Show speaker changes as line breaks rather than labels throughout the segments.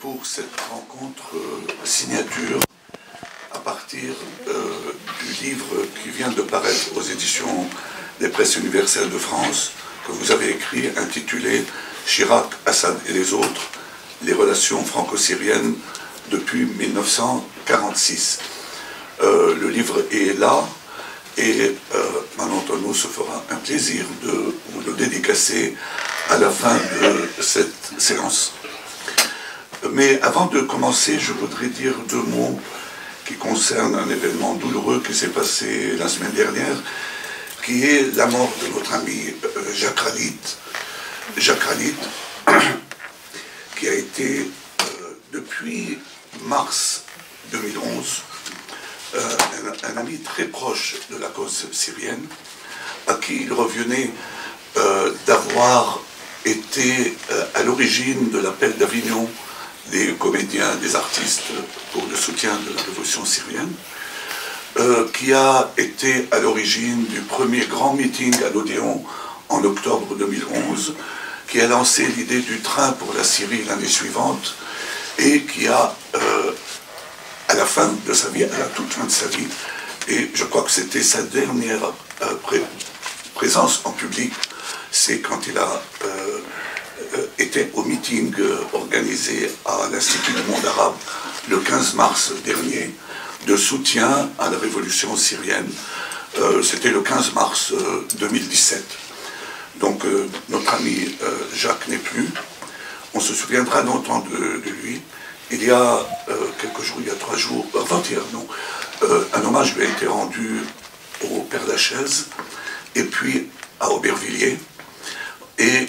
pour cette rencontre signature à partir du livre qui vient de paraître aux éditions des Presses universelles de France, que vous avez écrit, intitulé « Chirac, Assad et les autres, les relations franco-syriennes depuis 1946 ». Le livre est là et Manon Antonou se fera un plaisir de vous le dédicacer à la fin de cette séance. Mais avant de commencer, je voudrais dire deux mots qui concernent un événement douloureux qui s'est passé la semaine dernière, qui est la mort de notre ami Jacques Khalid. Jacques Khalid, qui a été, depuis mars 2011, un ami très proche de la cause syrienne, à qui il revenait d'avoir été à l'origine de l'appel d'Avignon des comédiens, des artistes pour le soutien de la révolution syrienne, qui a été à l'origine du premier grand meeting à l'Odéon en octobre 2011, qui a lancé l'idée du train pour la Syrie l'année suivante, et qui a, à la fin de sa vie, à la toute fin de sa vie, et je crois que c'était sa dernière présence en public, c'est quand il a était au meeting organisé à l'Institut du monde arabe le 15 mars dernier, de soutien à la révolution syrienne. C'était le 15 mars 2017. Donc notre ami Jacques n'est plus. On se souviendra longtemps de lui. Il y a quelques jours, il y a 3 jours, avant-hier, non, un hommage lui a été rendu au Père-Lachaise et puis à Aubervilliers. Et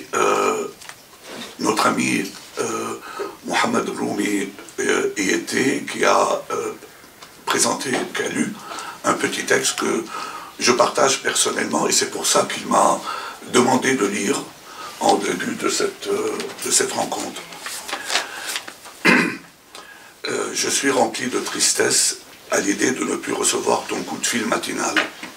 notre ami Mohamed Roumi y était, qui a présenté, qui a lu un petit texte que je partage personnellement, et c'est pour ça qu'il m'a demandé de lire en début de cette rencontre. Je suis rempli de tristesse à l'idée de ne plus recevoir ton coup de fil matinal.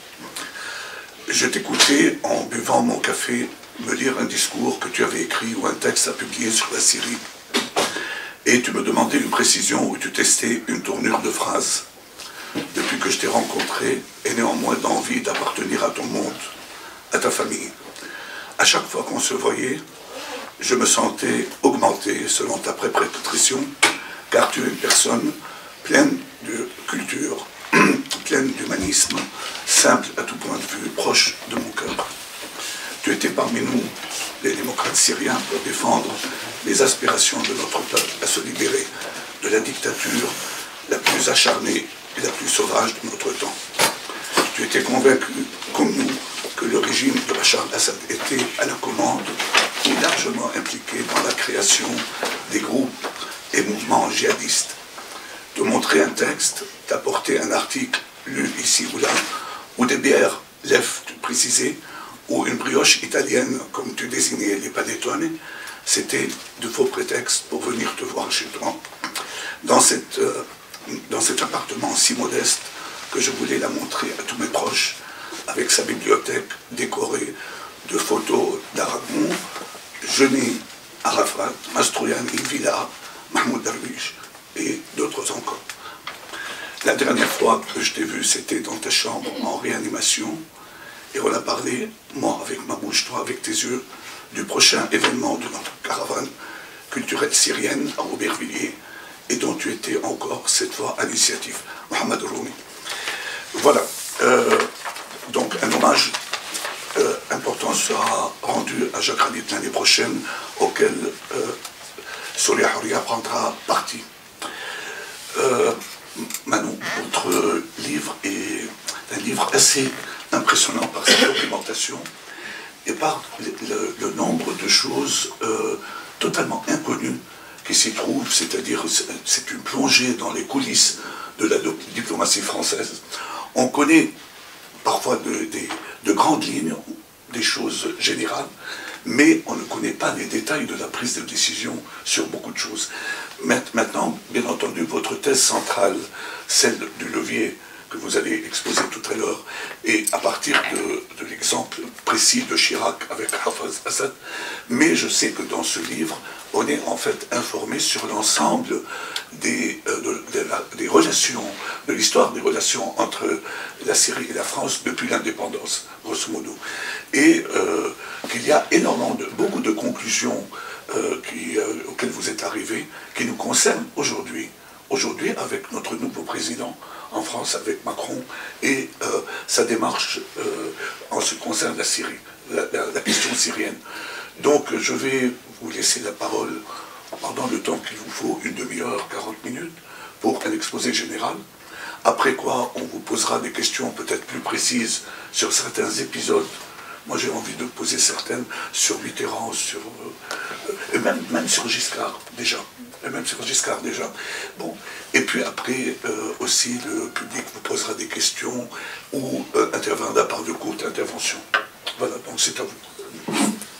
Je t'écoutais en buvant mon café me lire un discours que tu avais écrit ou un texte à publier sur la Syrie. Et tu me demandais une précision où tu testais une tournure de phrase. Depuis que je t'ai rencontré, et néanmoins d'envie d'appartenir à ton monde, à ta famille. À chaque fois qu'on se voyait, je me sentais augmenté selon ta préparation, car tu es une personne pleine de culture, pleine d'humanisme, simple à tout point de vue, proche de mon cœur. Tu étais parmi nous, les démocrates syriens, pour défendre les aspirations de notre peuple à se libérer de la dictature la plus acharnée et la plus sauvage de notre temps. Tu étais convaincu, comme nous, que le régime de Bachar al-Assad était à la commande et largement impliqué dans la création des groupes et mouvements djihadistes. Te montrer un texte, t'apporter un article lu ici ou là, ou des bières, lèvres, tu précisais, ou une brioche italienne, comme tu désignais les panettone, c'était de faux prétextes pour venir te voir chez toi, dans cet appartement si modeste que je voulais la montrer à tous mes proches, avec sa bibliothèque décorée de photos d'Aragon, Geni, Arafat, Mastroianni, Villa, Mahmoud Darwish et d'autres encore. La dernière fois que je t'ai vu, c'était dans ta chambre en réanimation, et on a parlé, moi avec ma bouche, toi avec tes yeux, du prochain événement de notre caravane culturelle syrienne à Aubervilliers, et dont tu étais encore cette fois à l'initiative, Mohamed Roumi. Voilà. Donc un hommage important sera rendu à Jacques Khalid l'année prochaine, auquel Solia Horia prendra partie. Manon, votre livre est un livre assez impressionnant par sa documentation et par le nombre de choses totalement inconnues qui s'y trouvent, c'est-à-dire c'est une plongée dans les coulisses de la diplomatie française. On connaît parfois de grandes lignes, des choses générales, mais on ne connaît pas les détails de la prise de décision sur beaucoup de choses. Maintenant, bien entendu, votre thèse centrale, celle du levier que vous allez exposer tout à l'heure, et à partir de l'exemple précis de Chirac avec Hafez Assad, Mais je sais que dans ce livre, on est en fait informé sur l'ensemble des relations, de l'histoire des relations entre la Syrie et la France depuis l'indépendance, grosso modo. Et qu'il y a beaucoup de conclusions auxquelles vous êtes arrivés, qui nous concernent aujourd'hui. Aujourd'hui, avec notre nouveau président en France, avec Macron, et sa démarche en ce qui concerne la Syrie, la question syrienne. Donc, je vais vous laisser la parole pendant le temps qu'il vous faut, une demi-heure, 40 minutes, pour un exposé général. Après quoi, on vous posera des questions peut-être plus précises sur certains épisodes. Moi, j'ai envie de poser certaines sur Mitterrand, et même sur Giscard, déjà. Bon. Et puis après, aussi, le public vous posera des questions ou interviendra par de courtes interventions. Voilà, donc c'est à vous.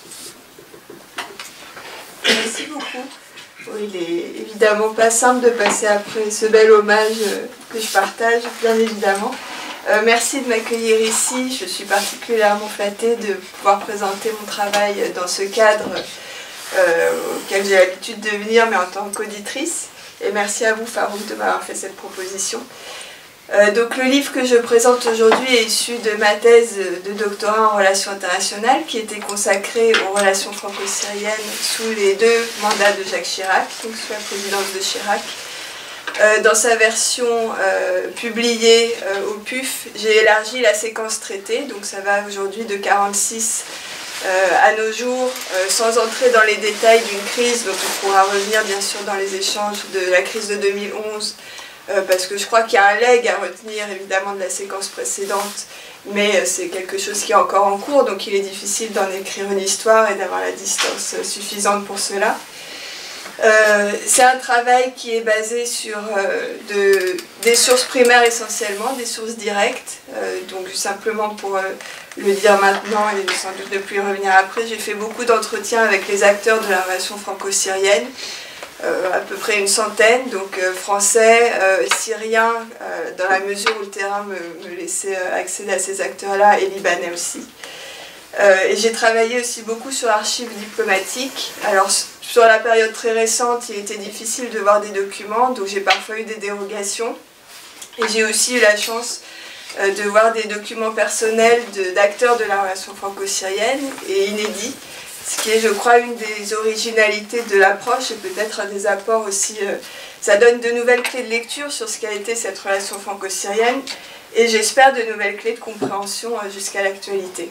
Merci beaucoup. Oui, il est évidemment pas simple de passer après ce bel hommage que je partage, bien évidemment. Merci de m'accueillir ici. Je suis particulièrement flattée de pouvoir présenter mon travail dans ce cadre auquel j'ai l'habitude de venir, mais en tant qu'auditrice. Et merci à vous, Farouk, de m'avoir fait cette proposition. Donc le livre que je présente aujourd'hui est issu de ma thèse de doctorat en relations internationales qui était consacrée aux relations franco-syriennes sous les 2 mandats de Jacques Chirac, donc sous la présidence de Chirac. Dans sa version publiée au PUF, j'ai élargi la séquence traitée, donc ça va aujourd'hui de 1946 à nos jours, sans entrer dans les détails d'une crise dont on pourra revenir bien sûr dans les échanges de la crise de 2011, parce que je crois qu'il y a un legs à retenir évidemment de la séquence précédente, mais c'est quelque chose qui est encore en cours, donc il est difficile d'en écrire une histoire et d'avoir la distance suffisante pour cela. C'est un travail qui est basé sur des sources primaires essentiellement, des sources directes, donc simplement pour le dire maintenant et sans doute ne plus y revenir après, j'ai fait beaucoup d'entretiens avec les acteurs de la relation franco-syrienne, à peu près une centaine, donc français, syriens, dans la mesure où le terrain me laissait accéder à ces acteurs-là, et libanais aussi. Et j'ai travaillé aussi beaucoup sur l'archive diplomatique. Alors, sur la période très récente, il était difficile de voir des documents, donc j'ai parfois eu des dérogations. Et j'ai aussi eu la chance de voir des documents personnels d'acteurs de la relation franco-syrienne et inédits, ce qui est, je crois, une des originalités de l'approche et peut-être un des apports aussi. Ça donne de nouvelles clés de lecture sur ce qu'a été cette relation franco-syrienne et j'espère de nouvelles clés de compréhension jusqu'à l'actualité.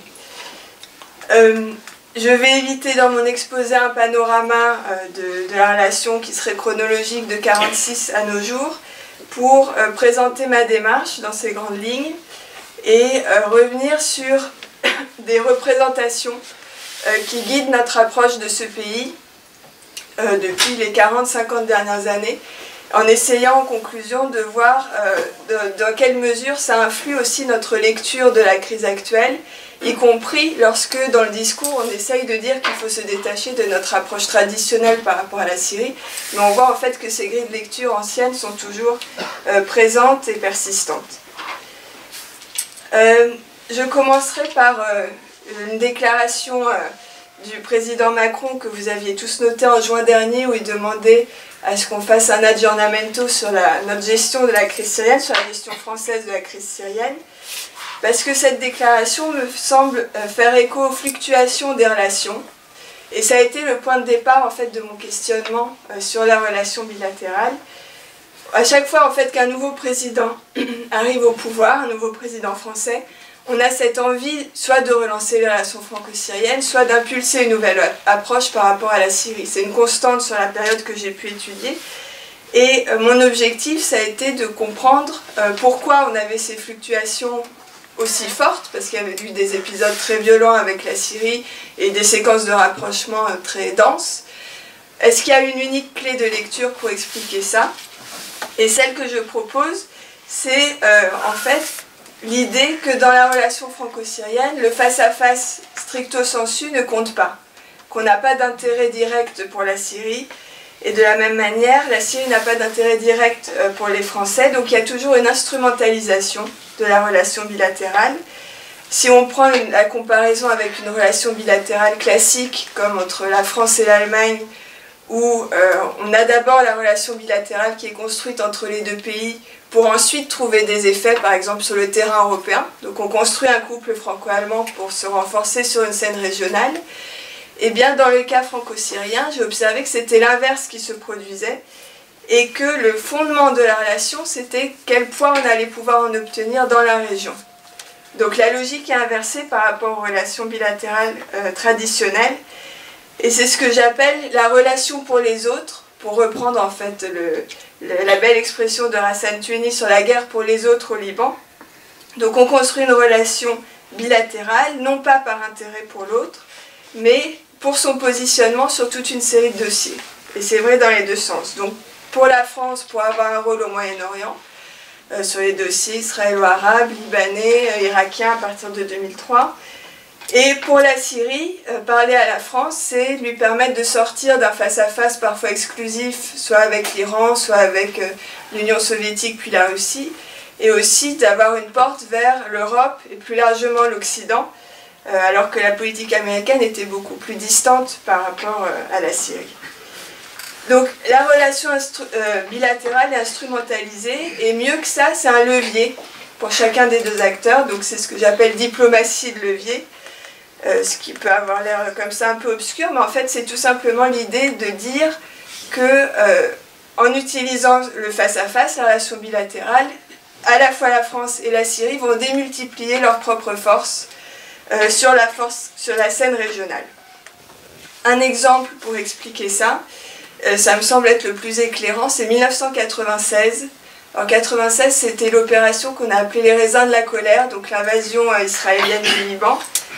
Je vais éviter dans mon exposé un panorama de la relation qui serait chronologique de 1946 à nos jours pour présenter ma démarche dans ces grandes lignes et revenir sur des représentations qui guident notre approche de ce pays depuis les 40-50 dernières années, en essayant en conclusion de voir dans quelle mesure ça influe aussi notre lecture de la crise actuelle, y compris lorsque dans le discours on essaye de dire qu'il faut se détacher de notre approche traditionnelle par rapport à la Syrie, mais on voit en fait que ces grilles de lecture anciennes sont toujours présentes et persistantes. Je commencerai par une déclaration du président Macron que vous aviez tous noté en juin dernier, où il demandait à ce qu'on fasse un aggiornamento sur notre gestion de la crise syrienne, sur la gestion française de la crise syrienne, parce que cette déclaration me semble faire écho aux fluctuations des relations, et ça a été le point de départ en fait de mon questionnement sur la relation bilatérale. À chaque fois en fait qu'un nouveau président arrive au pouvoir, un nouveau président français, on a cette envie soit de relancer les relations franco-syriennes, soit d'impulser une nouvelle approche par rapport à la Syrie. C'est une constante sur la période que j'ai pu étudier. Et mon objectif, ça a été de comprendre pourquoi on avait ces fluctuations aussi fortes, parce qu'il y avait eu des épisodes très violents avec la Syrie et des séquences de rapprochement très denses. Est-ce qu'il y a une unique clé de lecture pour expliquer ça? Et celle que je propose, c'est en fait l'idée que dans la relation franco-syrienne, le face-à-face stricto sensu ne compte pas, qu'on n'a pas d'intérêt direct pour la Syrie, et de la même manière, la Syrie n'a pas d'intérêt direct pour les Français, donc il y a toujours une instrumentalisation de la relation bilatérale, Si on prend la comparaison avec une relation bilatérale classique, comme entre la France et l'Allemagne, où on a d'abord la relation bilatérale qui est construite entre les deux pays pour ensuite trouver des effets, par exemple sur le terrain européen. Donc on construit un couple franco-allemand pour se renforcer sur une scène régionale. Et bien dans le cas franco-syrien, j'ai observé que c'était l'inverse qui se produisait et que le fondement de la relation, c'était quel poids on allait pouvoir en obtenir dans la région. Donc la logique est inversée par rapport aux relations bilatérales traditionnelles. Et c'est ce que j'appelle la relation pour les autres, pour reprendre en fait la belle expression de Hassan Tueni sur la guerre pour les autres au Liban. Donc on construit une relation bilatérale, non pas par intérêt pour l'autre, mais pour son positionnement sur toute une série de dossiers. Et c'est vrai dans les deux sens. Donc pour la France, pour avoir un rôle au Moyen-Orient, sur les dossiers israélo-arabes, libanais, irakiens à partir de 2003. Et pour la Syrie, parler à la France, c'est lui permettre de sortir d'un face-à-face parfois exclusif, soit avec l'Iran, soit avec l'Union soviétique puis la Russie, et aussi d'avoir une porte vers l'Europe et plus largement l'Occident, alors que la politique américaine était beaucoup plus distante par rapport à la Syrie. Donc la relation bilatérale est instrumentalisée, et mieux que ça, c'est un levier pour chacun des deux acteurs, donc c'est ce que j'appelle diplomatie de levier. Ce qui peut avoir l'air comme ça un peu obscur, mais en fait c'est tout simplement l'idée de dire que en utilisant le face-à-face, la relation bilatérale, à la fois la France et la Syrie vont démultiplier leurs propres forces sur la scène régionale. Un exemple pour expliquer ça, ça me semble être le plus éclairant, c'est 1996. En 1996, c'était l'opération qu'on a appelée les raisins de la colère, donc l'invasion israélienne du Liban.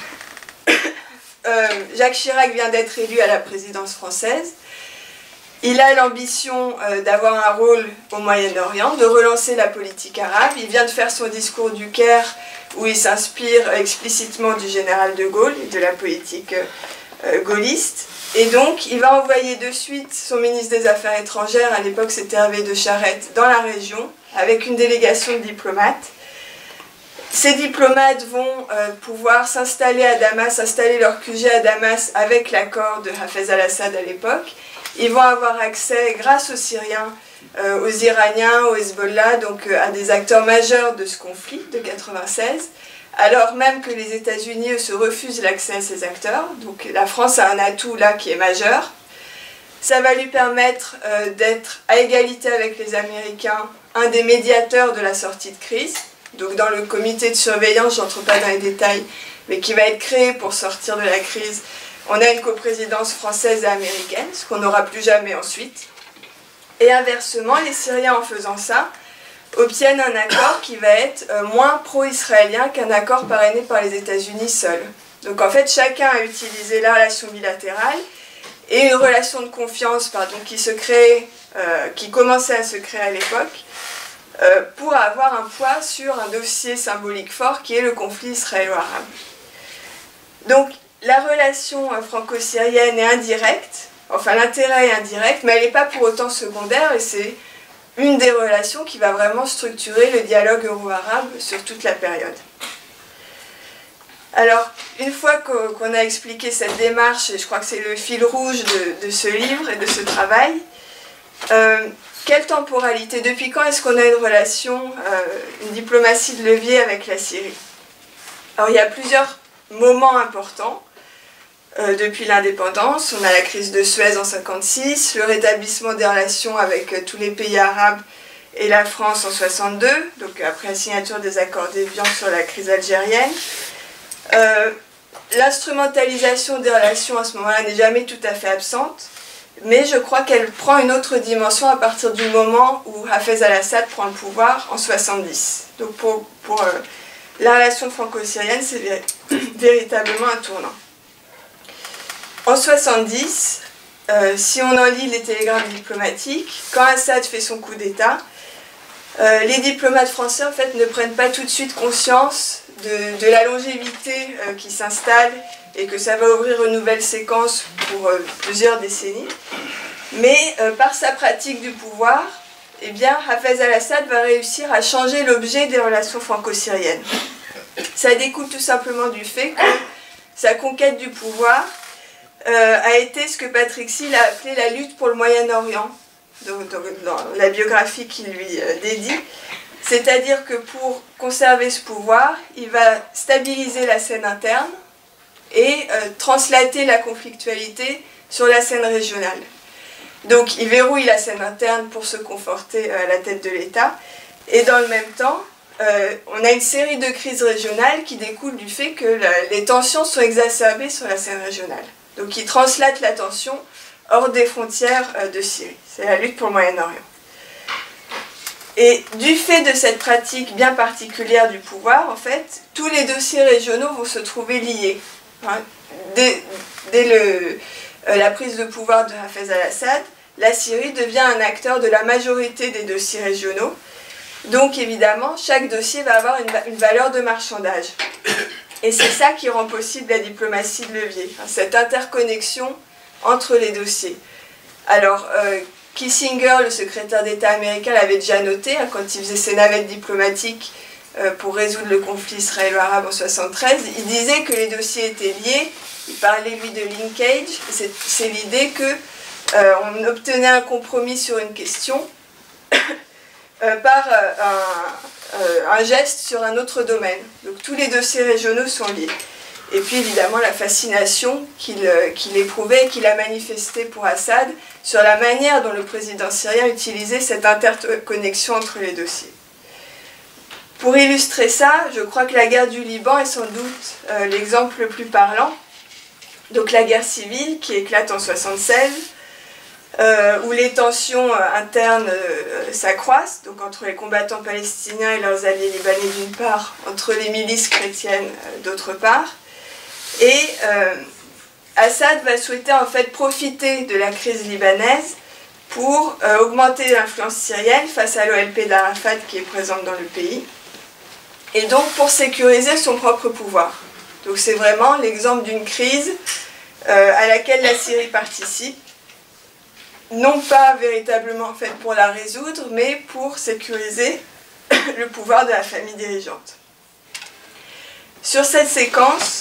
Jacques Chirac vient d'être élu à la présidence française. Il a l'ambition d'avoir un rôle au Moyen-Orient, de relancer la politique arabe. Il vient de faire son discours du Caire où il s'inspire explicitement du général de Gaulle et de la politique gaulliste. Et donc, il va envoyer de suite son ministre des Affaires étrangères, à l'époque c'était Hervé de Charette, dans la région, avec une délégation de diplomates. Ces diplomates vont pouvoir s'installer à Damas, installer leur QG à Damas avec l'accord de Hafez al-Assad à l'époque. Ils vont avoir accès, grâce aux Syriens, aux Iraniens, au Hezbollah, donc à des acteurs majeurs de ce conflit de 1996, alors même que les États-Unis se refusent l'accès à ces acteurs. Donc la France a un atout là qui est majeur. Ça va lui permettre d'être à égalité avec les Américains, un des médiateurs de la sortie de crise. Donc dans le comité de surveillance, je n'entre pas dans les détails, mais qui va être créé pour sortir de la crise, on a une coprésidence française et américaine, ce qu'on n'aura plus jamais ensuite. Et inversement, les Syriens, en faisant ça, obtiennent un accord qui va être moins pro-israélien qu'un accord parrainé par les États-Unis seuls. Donc en fait, chacun a utilisé la relation bilatérale et une relation de confiance qui commençait à se créer à l'époque, pour avoir un poids sur un dossier symbolique fort qui est le conflit israélo-arabe. Donc la relation franco-syrienne est indirecte, enfin l'intérêt est indirect, mais elle n'est pas pour autant secondaire, et c'est une des relations qui va vraiment structurer le dialogue euro-arabe sur toute la période. Alors, une fois qu'on a expliqué cette démarche, et je crois que c'est le fil rouge de ce livre et de ce travail, quelle temporalité, depuis quand est-ce qu'on a une relation, une diplomatie de levier avec la Syrie? Alors il y a plusieurs moments importants. Depuis l'indépendance, on a la crise de Suez en 1956, le rétablissement des relations avec tous les pays arabes et la France en 1962, donc après la signature des accords d'Évian sur la crise algérienne. L'instrumentalisation des relations à ce moment-là n'est jamais tout à fait absente, mais je crois qu'elle prend une autre dimension à partir du moment où Hafez al-Assad prend le pouvoir en 1970. Donc pour la relation franco-syrienne, c'est véritablement un tournant. En 1970, si on en lit les télégrammes diplomatiques, quand Assad fait son coup d'État, les diplomates français en fait, ne prennent pas tout de suite conscience de la longévité qui s'installe et que ça va ouvrir une nouvelle séquence pour plusieurs décennies. Mais par sa pratique du pouvoir, eh bien, Hafez al-Assad va réussir à changer l'objet des relations franco-syriennes. Ça découle tout simplement du fait que sa conquête du pouvoir a été ce que Patrick Seal a appelé la lutte pour le Moyen-Orient, dans la biographie qu'il lui dédie. C'est-à-dire que pour conserver ce pouvoir, il va stabiliser la scène interne et translater la conflictualité sur la scène régionale. Donc il verrouille la scène interne pour se conforter à la tête de l'État, et dans le même temps, on a une série de crises régionales qui découlent du fait que les tensions sont exacerbées sur la scène régionale. Donc il translate la tension hors des frontières de Syrie. C'est la lutte pour le Moyen-Orient. Et du fait de cette pratique bien particulière du pouvoir, en fait, tous les dossiers régionaux vont se trouver liés. Hein. Dès la prise de pouvoir de Hafez al-Assad, la Syrie devient un acteur de la majorité des dossiers régionaux. Donc évidemment, chaque dossier va avoir une valeur de marchandage. Et c'est ça qui rend possible la diplomatie de levier, hein, cette interconnexion entre les dossiers. Alors, Kissinger, le secrétaire d'État américain, l'avait déjà noté hein, quand il faisait ses navettes diplomatiques pour résoudre le conflit israélo-arabe en 1973. Il disait que les dossiers étaient liés. Il parlait, lui, de linkage. C'est l'idée qu'on obtenait un compromis sur une question par un geste sur un autre domaine. Donc tous les dossiers régionaux sont liés. Et puis évidemment la fascination qu'il éprouvait et qu'il a manifestée pour Assad sur la manière dont le président syrien utilisait cette interconnexion entre les dossiers. Pour illustrer ça, je crois que la guerre du Liban est sans doute l'exemple le plus parlant. Donc la guerre civile qui éclate en 1976, où les tensions internes s'accroissent, donc entre les combattants palestiniens et leurs alliés libanais d'une part, entre les milices chrétiennes d'autre part. Et Assad va souhaiter en fait profiter de la crise libanaise pour augmenter l'influence syrienne face à l'OLP d'Arafat qui est présente dans le pays, et donc pour sécuriser son propre pouvoir. Donc c'est vraiment l'exemple d'une crise à laquelle la Syrie participe, non pas véritablement en fait pour la résoudre, mais pour sécuriser le pouvoir de la famille dirigeante. Sur cette séquence,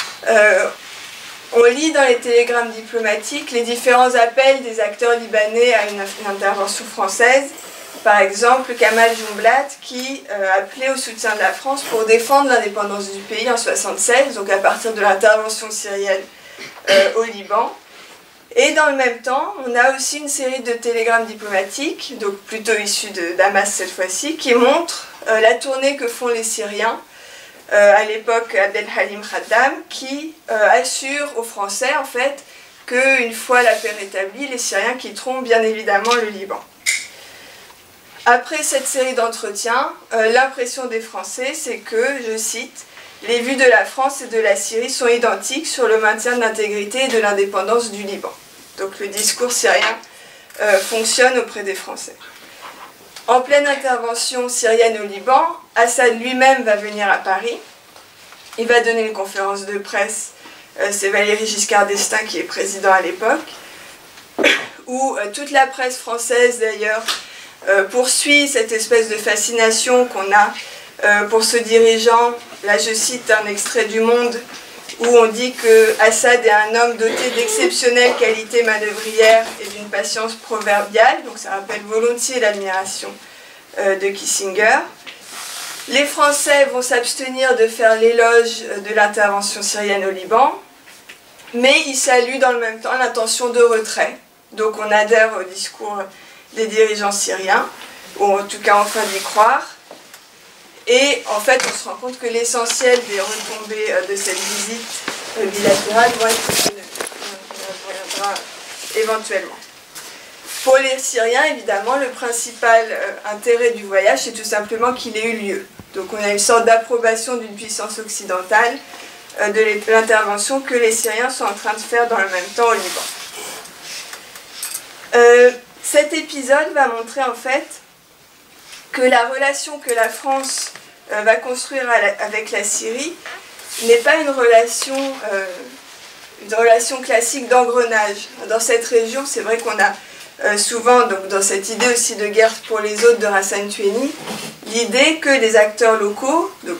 on lit dans les télégrammes diplomatiques les différents appels des acteurs libanais à une intervention française. Par exemple, Kamal Jumblat qui appelait au soutien de la France pour défendre l'indépendance du pays en 1976, donc à partir de l'intervention syrienne au Liban. Et dans le même temps, on a aussi une série de télégrammes diplomatiques, donc plutôt issus de Damas cette fois-ci, qui montrent la tournée que font les Syriens, à l'époque Abdelhalim Khaddam, qui assure aux Français en fait qu'une fois la paix rétablie, les Syriens quitteront bien évidemment le Liban. Après cette série d'entretiens, l'impression des Français, c'est que, je cite, « Les vues de la France et de la Syrie sont identiques sur le maintien de l'intégrité et de l'indépendance du Liban. » Donc le discours syrien fonctionne auprès des Français. En pleine intervention syrienne au Liban, Assad lui-même va venir à Paris. Il va donner une conférence de presse, c'est Valéry Giscard d'Estaing qui est président à l'époque, où toute la presse française d'ailleurs poursuit cette espèce de fascination qu'on a pour ce dirigeant. Là je cite un extrait du Monde où on dit que Assad est un homme doté d'exceptionnelles qualités manœuvrières et d'une patience proverbiale, donc ça rappelle volontiers l'admiration de Kissinger. Les Français vont s'abstenir de faire l'éloge de l'intervention syrienne au Liban, mais ils saluent dans le même temps l'intention de retrait. Donc on adhère au discours des dirigeants syriens, ou en tout cas enfin d'y croire. Et en fait, on se rend compte que l'essentiel des retombées de cette visite bilatérale vont être on reviendra éventuellement. Pour les Syriens, évidemment, le principal intérêt du voyage, c'est tout simplement qu'il ait eu lieu. Donc on a une sorte d'approbation d'une puissance occidentale de l'intervention que les Syriens sont en train de faire dans le même temps au Liban. Cet épisode va montrer en fait que la relation que la France va construire avec la Syrie n'est pas une relation classique d'engrenage. Dans cette région, c'est vrai qu'on a souvent, donc, dans cette idée aussi de guerre pour les autres de Hassan Tueni, l'idée que les acteurs locaux, donc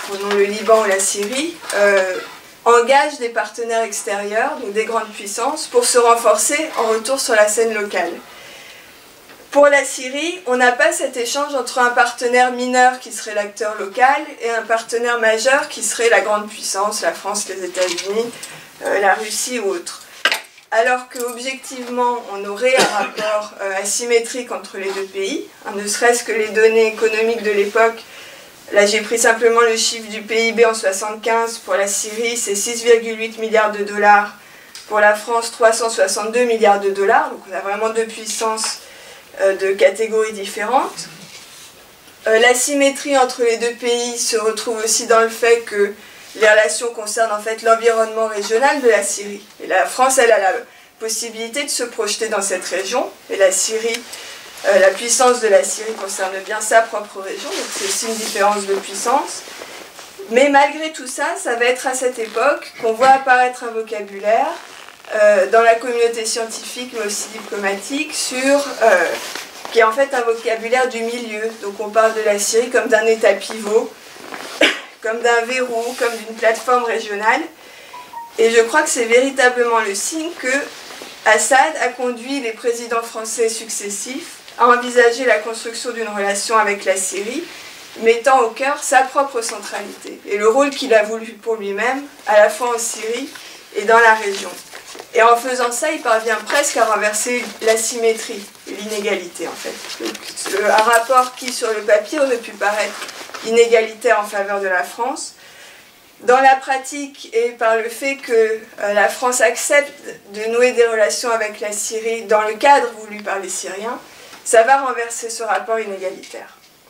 prenons le Liban ou la Syrie, engage des partenaires extérieurs, donc des grandes puissances, pour se renforcer en retour sur la scène locale. Pour la Syrie, on n'a pas cet échange entre un partenaire mineur qui serait l'acteur local et un partenaire majeur qui serait la grande puissance, la France, les États-Unis, la Russie ou autres. Alors qu'objectivement, on aurait un rapport asymétrique entre les deux pays, ne serait-ce que les données économiques de l'époque. Là, j'ai pris simplement le chiffre du PIB en 1975. Pour la Syrie, c'est 6,8 milliards de dollars. Pour la France, 362 milliards de dollars. Donc, on a vraiment deux puissances de catégories différentes. L'asymétrie entre les deux pays se retrouve aussi dans le fait que les relations concernent en fait l'environnement régional de la Syrie. Et la France, elle a la possibilité de se projeter dans cette région. Et la Syrie, la puissance de la Syrie concerne bien sa propre région, donc c'est aussi une différence de puissance. Mais malgré tout ça, ça va être à cette époque qu'on voit apparaître un vocabulaire dans la communauté scientifique, mais aussi diplomatique, qui est en fait un vocabulaire du milieu. Donc on parle de la Syrie comme d'un État pivot, comme d'un verrou, comme d'une plateforme régionale. Et je crois que c'est véritablement le signe que Assad a conduit les présidents français successifs à envisager la construction d'une relation avec la Syrie, mettant au cœur sa propre centralité et le rôle qu'il a voulu pour lui-même, à la fois en Syrie et dans la région. Et en faisant ça, il parvient presque à renverser l'asymétrie, l'inégalité en fait. Un rapport qui, sur le papier, aurait pu paraître inégalitaire en faveur de la France, dans la pratique et par le fait que la France accepte de nouer des relations avec la Syrie dans le cadre voulu par les Syriens, ça va renverser ce rapport inégalitaire.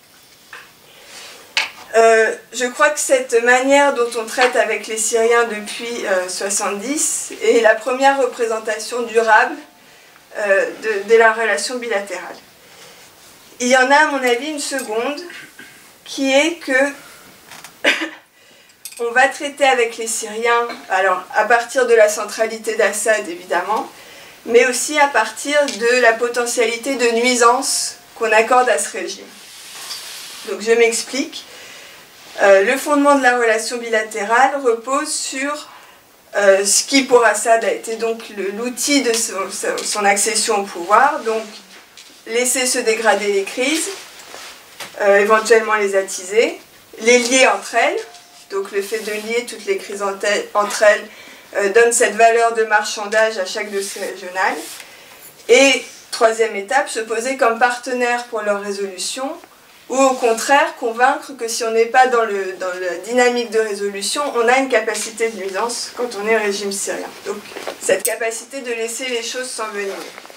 Je crois que cette manière dont on traite avec les Syriens depuis 1970 est la première représentation durable de la relation bilatérale. Il y en a, à mon avis, une seconde, qui est que on va traiter avec les Syriens, alors à partir de la centralité d'Assad évidemment, mais aussi à partir de la potentialité de nuisance qu'on accorde à ce régime. Donc je m'explique. Le fondement de la relation bilatérale repose sur ce qui pour Assad a été donc l'outil de son accession au pouvoir, donc laisser se dégrader les crises, éventuellement les attiser, les lier entre elles, donc le fait de lier toutes les crises entre elles donne cette valeur de marchandage à chaque dossier régional, et troisième étape, se poser comme partenaire pour leur résolution, ou au contraire convaincre que si on n'est pas dans la dynamique de résolution, on a une capacité de nuisance quand on est régime syrien. Donc cette capacité de laisser les choses s'envenimer.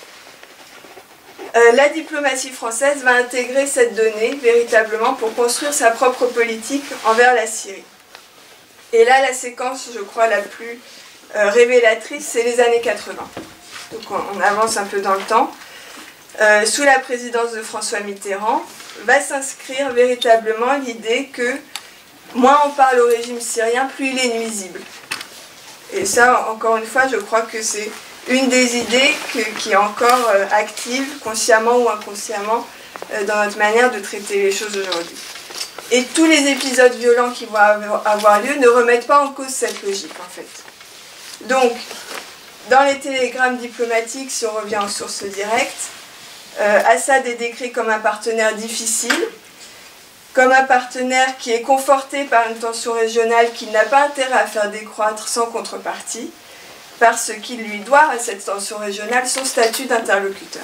La diplomatie française va intégrer cette donnée véritablement pour construire sa propre politique envers la Syrie. Et là, la séquence, je crois, la plus révélatrice, c'est les années 80. Donc on avance un peu dans le temps. Sous la présidence de François Mitterrand, va s'inscrire véritablement l'idée que moins on parle au régime syrien, plus il est nuisible. Et ça, encore une fois, je crois que c'est une des idées qui est encore active, consciemment ou inconsciemment, dans notre manière de traiter les choses aujourd'hui. Et tous les épisodes violents qui vont avoir lieu ne remettent pas en cause cette logique, en fait. Donc, dans les télégrammes diplomatiques, si on revient aux sources directes, Assad est décrit comme un partenaire difficile, comme un partenaire qui est conforté par une tension régionale qu'il n'a pas intérêt à faire décroître sans contrepartie, parce qu'il lui doit à cette tension régionale son statut d'interlocuteur.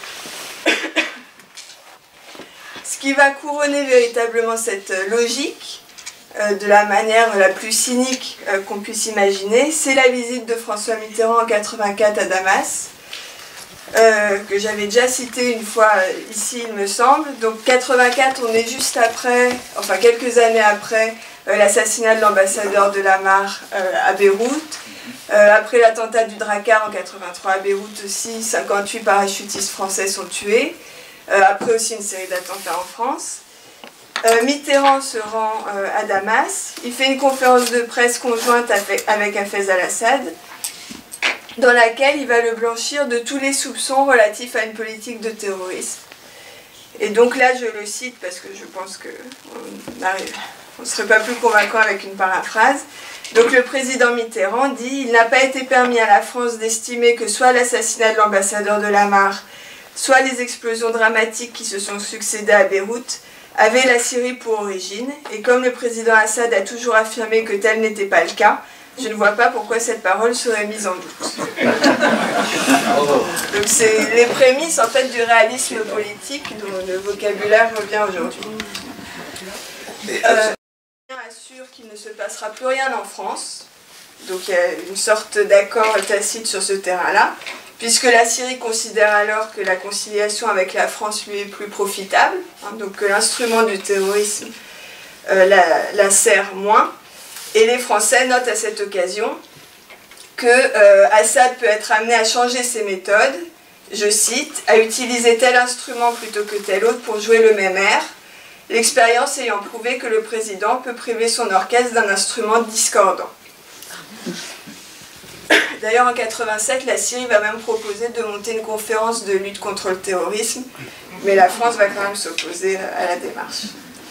Ce qui va couronner véritablement cette logique, de la manière la plus cynique qu'on puisse imaginer, c'est la visite de François Mitterrand en 1984 à Damas, que j'avais déjà cité une fois ici, il me semble. Donc 84, on est juste après, enfin quelques années après l'assassinat de l'ambassadeur de Lamar à Beyrouth. Après l'attentat du Drakkar en 83 à Beyrouth aussi, 58 parachutistes français sont tués. Après aussi une série d'attentats en France. Mitterrand se rend à Damas. Il fait une conférence de presse conjointe avec Hafez al-Assad, dans laquelle il va le blanchir de tous les soupçons relatifs à une politique de terrorisme. Et donc là, je le cite parce que je pense qu'on arrive on ne serait pas plus convaincant avec une paraphrase. Donc le président Mitterrand dit « Il n'a pas été permis à la France d'estimer que soit l'assassinat de l'ambassadeur de Lamar, soit les explosions dramatiques qui se sont succédées à Beyrouth avaient la Syrie pour origine, et comme le président Assad a toujours affirmé que tel n'était pas le cas, je ne vois pas pourquoi cette parole serait mise en doute. » Donc c'est les prémices en fait du réalisme politique dont le vocabulaire revient aujourd'hui. Assure qu'il ne se passera plus rien en France, donc il y a une sorte d'accord tacite sur ce terrain-là, puisque la Syrie considère alors que la conciliation avec la France lui est plus profitable, hein, donc que l'instrument du terrorisme la sert moins. Et les Français notent à cette occasion que Assad peut être amené à changer ses méthodes, je cite, à utiliser tel instrument plutôt que tel autre pour jouer le même air, l'expérience ayant prouvé que le président peut priver son orchestre d'un instrument discordant. D'ailleurs, en 87, la Syrie va même proposer de monter une conférence de lutte contre le terrorisme, mais la France va quand même s'opposer à la démarche.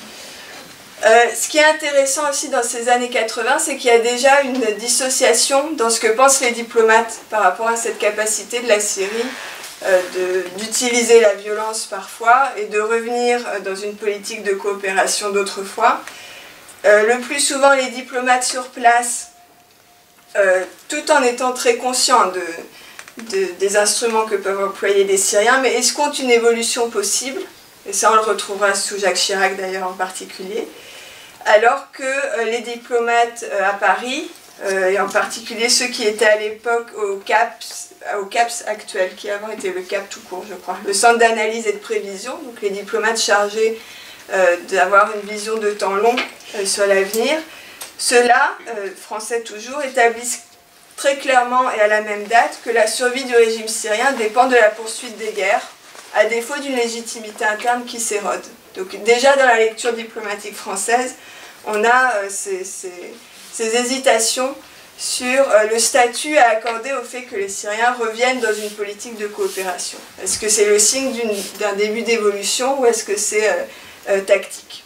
Ce qui est intéressant aussi dans ces années 80, c'est qu'il y a déjà une dissociation dans ce que pensent les diplomates par rapport à cette capacité de la Syrie d'utiliser la violence parfois et de revenir dans une politique de coopération d'autrefois. Le plus souvent, les diplomates sur place, tout en étant très conscients des instruments que peuvent employer les Syriens, mais escomptent une évolution possible, et ça on le retrouvera sous Jacques Chirac d'ailleurs en particulier, alors que les diplomates à Paris, et en particulier ceux qui étaient à l'époque au CAPS actuel, qui avant était le CAP tout court je crois, le Centre d'analyse et de prévision, donc les diplomates chargés d'avoir une vision de temps long sur l'avenir, ceux-là, français toujours, établissent très clairement et à la même date que la survie du régime syrien dépend de la poursuite des guerres, à défaut d'une légitimité interne qui s'érode. Donc déjà dans la lecture diplomatique française, on a ces hésitations sur le statut à accorder au fait que les Syriens reviennent dans une politique de coopération. Est-ce que c'est le signe d'un début d'évolution ou est-ce que c'est tactique?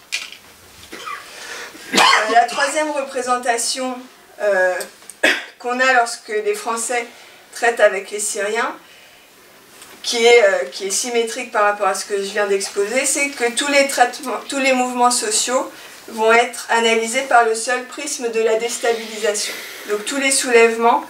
La troisième représentation qu'on a lorsque les Français traitent avec les Syriens, qui est symétrique par rapport à ce que je viens d'exposer, c'est que tous les mouvements sociaux vont être analysés par le seul prisme de la déstabilisation. Donc tous les soulèvements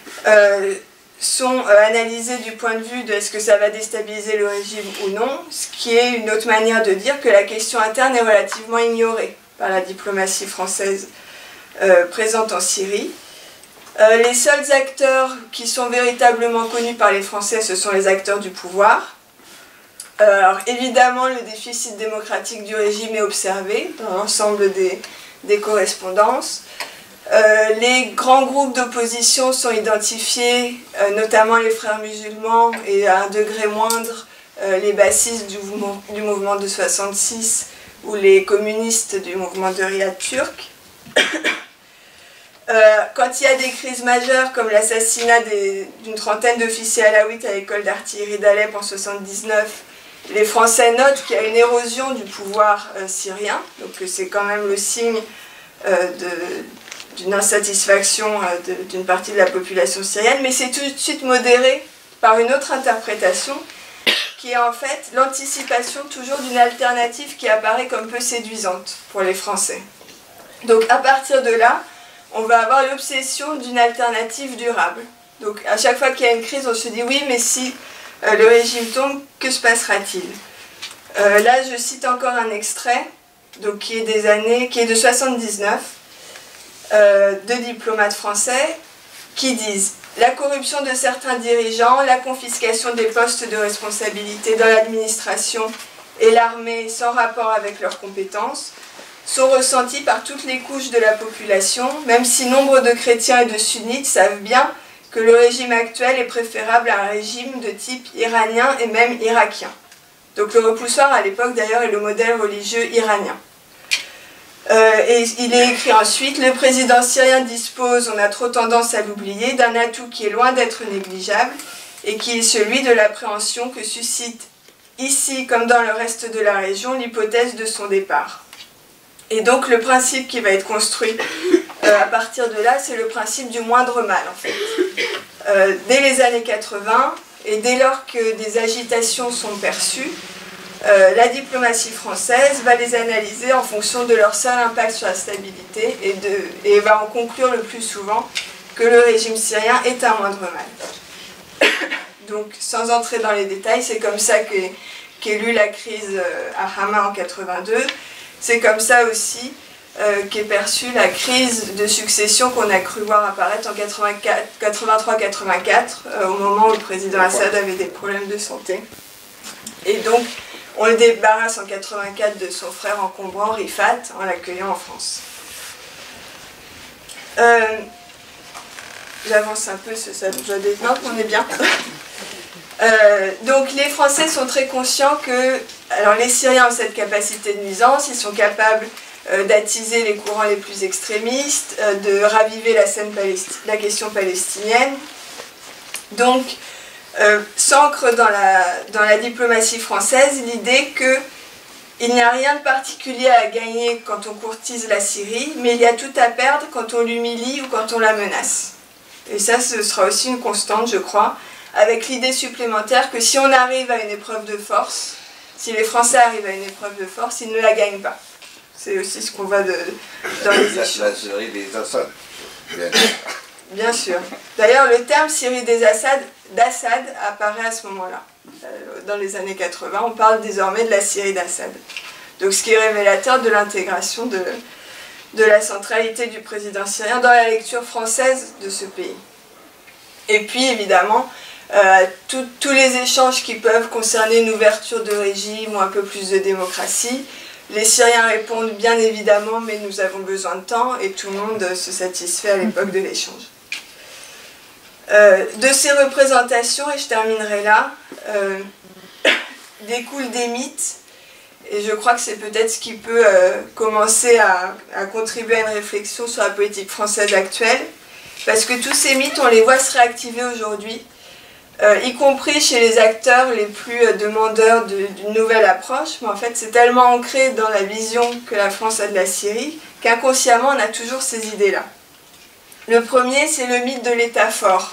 sont analysés du point de vue de est-ce que ça va déstabiliser le régime ou non, ce qui est une autre manière de dire que la question interne est relativement ignorée par la diplomatie française présente en Syrie. Les seuls acteurs qui sont véritablement connus par les Français, ce sont les acteurs du pouvoir. Alors évidemment, le déficit démocratique du régime est observé dans l'ensemble des correspondances. Les grands groupes d'opposition sont identifiés, notamment les frères musulmans et à un degré moindre les bassistes du mouvement de 66 ou les communistes du mouvement de Riyad turc. Quand il y a des crises majeures comme l'assassinat d'une trentaine d'officiers alaouites à l'école d'artillerie d'Alep en 1979, les Français notent qu'il y a une érosion du pouvoir syrien, donc c'est quand même le signe d'une insatisfaction d'une partie de la population syrienne, mais c'est tout de suite modéré par une autre interprétation qui est en fait l'anticipation toujours d'une alternative qui apparaît comme peu séduisante pour les Français. Donc à partir de là, on va avoir l'obsession d'une alternative durable. Donc à chaque fois qu'il y a une crise, on se dit oui, mais si le régime tombe, que se passera-t-il? Là, je cite encore un extrait, donc, qui est de 1979, de diplomates français qui disent « La corruption de certains dirigeants, la confiscation des postes de responsabilité dans l'administration et l'armée sans rapport avec leurs compétences sont ressentis par toutes les couches de la population, même si nombre de chrétiens et de sunnites savent bien que le régime actuel est préférable à un régime de type iranien et même irakien. » Donc le repoussoir à l'époque d'ailleurs est le modèle religieux iranien. Et il est écrit ensuite, le président syrien dispose, on a trop tendance à l'oublier, d'un atout qui est loin d'être négligeable et qui est celui de l'appréhension que suscite ici comme dans le reste de la région l'hypothèse de son départ. Et donc le principe qui va être construit à partir de là, c'est le principe du moindre mal, en fait. Dès les années 80, et dès lors que des agitations sont perçues, la diplomatie française va les analyser en fonction de leur seul impact sur la stabilité et va en conclure le plus souvent que le régime syrien est un moindre mal. Donc, sans entrer dans les détails, c'est comme ça qu'est lue la crise à Hama en 82. C'est comme ça aussi qu'est perçue la crise de succession qu'on a cru voir apparaître en 83-84, au moment où le président Assad avait des problèmes de santé. Et donc, on le débarrasse en 84 de son frère encombrant, Rifat, en l'accueillant en France. J'avance un peu, ça doit détendre, on est bien. Donc les Français sont très conscients que alors les Syriens ont cette capacité de nuisance, ils sont capables d'attiser les courants les plus extrémistes, de raviver la question palestinienne. Donc s'ancre dans la diplomatie française l'idée qu'il n'y a rien de particulier à gagner quand on courtise la Syrie, mais il y a tout à perdre quand on l'humilie ou quand on la menace. Et ça, ce sera aussi une constante, je crois, avec l'idée supplémentaire que si on arrive à une épreuve de force, si les Français arrivent à une épreuve de force, ils ne la gagnent pas. C'est aussi ce qu'on voit dans les échanges.
La Syrie des Assad.
Bien sûr. D'ailleurs, le terme Syrie d'Assad apparaît à ce moment-là. Dans les années 80, on parle désormais de la Syrie d'Assad. Donc, ce qui est révélateur de l'intégration de la centralité du président syrien dans la lecture française de ce pays. Et puis, évidemment, tous les échanges qui peuvent concerner une ouverture de régime ou un peu plus de démocratie, les Syriens répondent bien évidemment, mais nous avons besoin de temps, et tout le monde se satisfait à l'époque de l'échange. De ces représentations, et je terminerai là, découlent des mythes, et je crois que c'est peut-être ce qui peut commencer à contribuer à une réflexion sur la politique française actuelle, parce que tous ces mythes, on les voit se réactiver aujourd'hui, y compris chez les acteurs les plus demandeurs d'une nouvelle approche, mais en fait c'est tellement ancré dans la vision que la France a de la Syrie, qu'inconsciemment on a toujours ces idées-là. Le premier, c'est le mythe de l'État fort.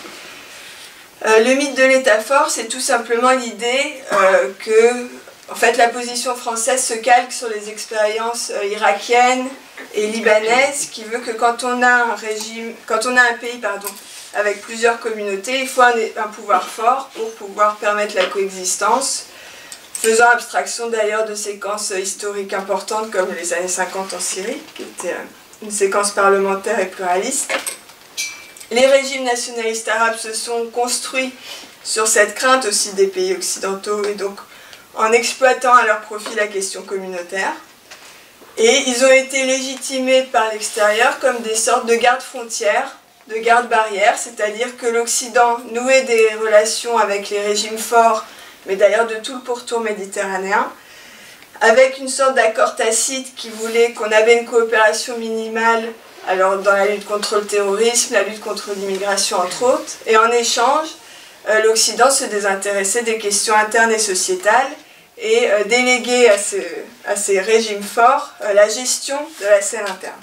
Le mythe de l'État fort, c'est tout simplement l'idée que en fait, la position française se calque sur les expériences irakiennes et libanaises, qui veut que quand on a un pays avec plusieurs communautés, il faut un pouvoir fort pour pouvoir permettre la coexistence, faisant abstraction d'ailleurs de séquences historiques importantes comme les années 50 en Syrie, qui était une séquence parlementaire et pluraliste. Les régimes nationalistes arabes se sont construits sur cette crainte aussi des pays occidentaux, et donc en exploitant à leur profit la question communautaire. Et ils ont été légitimés par l'extérieur comme des sortes de gardes-frontières, de gardes-barrières, c'est-à-dire que l'Occident nouait des relations avec les régimes forts, mais d'ailleurs de tout le pourtour méditerranéen, avec une sorte d'accord tacite qui voulait qu'on avait une coopération minimale alors dans la lutte contre le terrorisme, la lutte contre l'immigration entre autres, et en échange, l'Occident se désintéressait des questions internes et sociétales et déléguait à ces régimes forts la gestion de la scène interne.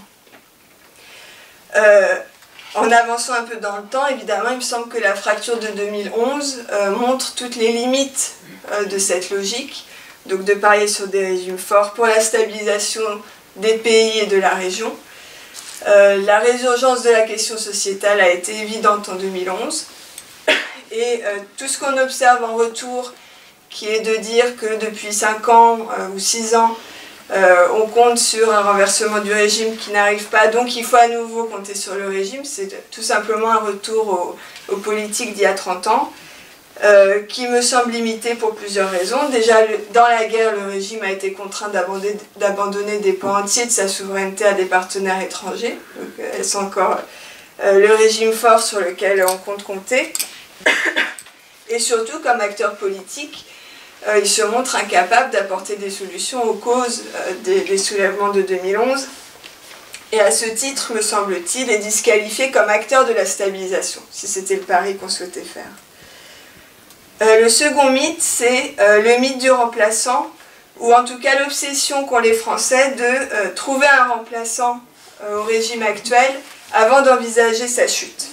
En avançant un peu dans le temps, évidemment, il me semble que la fracture de 2011 montre toutes les limites de cette logique, donc de parier sur des régimes forts pour la stabilisation des pays et de la région. La résurgence de la question sociétale a été évidente en 2011, et tout ce qu'on observe en retour, qui est de dire que depuis 5 ans ou 6 ans, on compte sur un renversement du régime qui n'arrive pas, donc il faut à nouveau compter sur le régime, c'est tout simplement un retour aux politiques d'il y a 30 ans, qui me semble limité pour plusieurs raisons. Déjà, dans la guerre, le régime a été contraint d'abandonner des pans entiers de sa souveraineté à des partenaires étrangers, donc est-ce encore le régime fort sur lequel on compte compter. Et surtout, comme acteur politique, il se montre incapable d'apporter des solutions aux causes des soulèvements de 2011, et à ce titre, me semble-t-il, est disqualifié comme acteur de la stabilisation, si c'était le pari qu'on souhaitait faire. Le second mythe, c'est le mythe du remplaçant, ou en tout cas l'obsession qu'ont les Français de trouver un remplaçant au régime actuel avant d'envisager sa chute.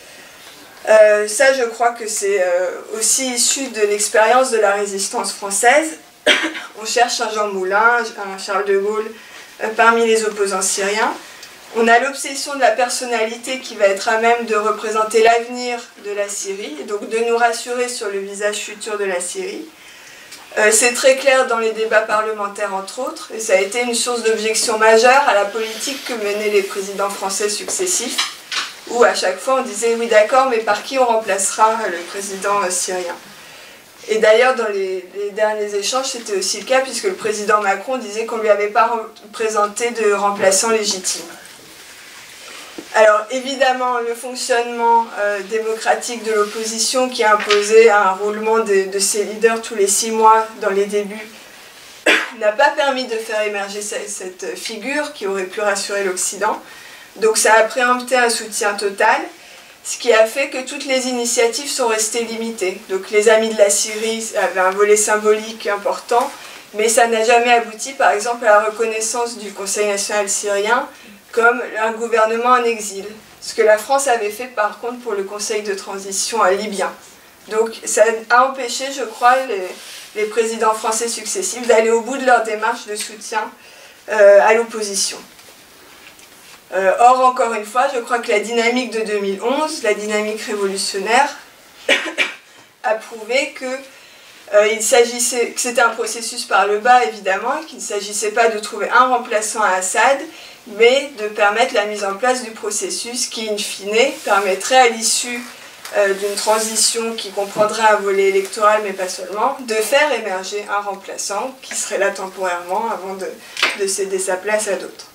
Ça, je crois que c'est aussi issu de l'expérience de la résistance française. On cherche un Jean Moulin, un Charles de Gaulle parmi les opposants syriens. On a l'obsession de la personnalité qui va être à même de représenter l'avenir de la Syrie, et donc de nous rassurer sur le visage futur de la Syrie. C'est très clair dans les débats parlementaires, entre autres, et ça a été une source d'objection majeure à la politique que menaient les présidents français successifs, où à chaque fois on disait « oui d'accord, mais par qui on remplacera le président syrien ?» Et d'ailleurs, dans les derniers échanges, c'était aussi le cas, puisque le président Macron disait qu'on ne lui avait pas présenté de remplaçant légitime. Alors évidemment, le fonctionnement démocratique de l'opposition qui a imposé un roulement de ses leaders tous les 6 mois dans les débuts n'a pas permis de faire émerger cette figure qui aurait pu rassurer l'Occident. Donc ça a préempté un soutien total, ce qui a fait que toutes les initiatives sont restées limitées. Donc les Amis de la Syrie avaient un volet symbolique important, mais ça n'a jamais abouti par exemple à la reconnaissance du Conseil national syrien comme un gouvernement en exil. Ce que la France avait fait par contre pour le Conseil de transition libyen. Donc ça a empêché, je crois, les présidents français successifs d'aller au bout de leur démarche de soutien à l'opposition. Or, encore une fois, je crois que la dynamique de 2011, la dynamique révolutionnaire, a prouvé que c'était un processus par le bas, évidemment, qu'il ne s'agissait pas de trouver un remplaçant à Assad, mais de permettre la mise en place du processus qui, in fine, permettrait à l'issue d'une transition qui comprendrait un volet électoral, mais pas seulement, de faire émerger un remplaçant qui serait là temporairement avant de céder sa place à d'autres.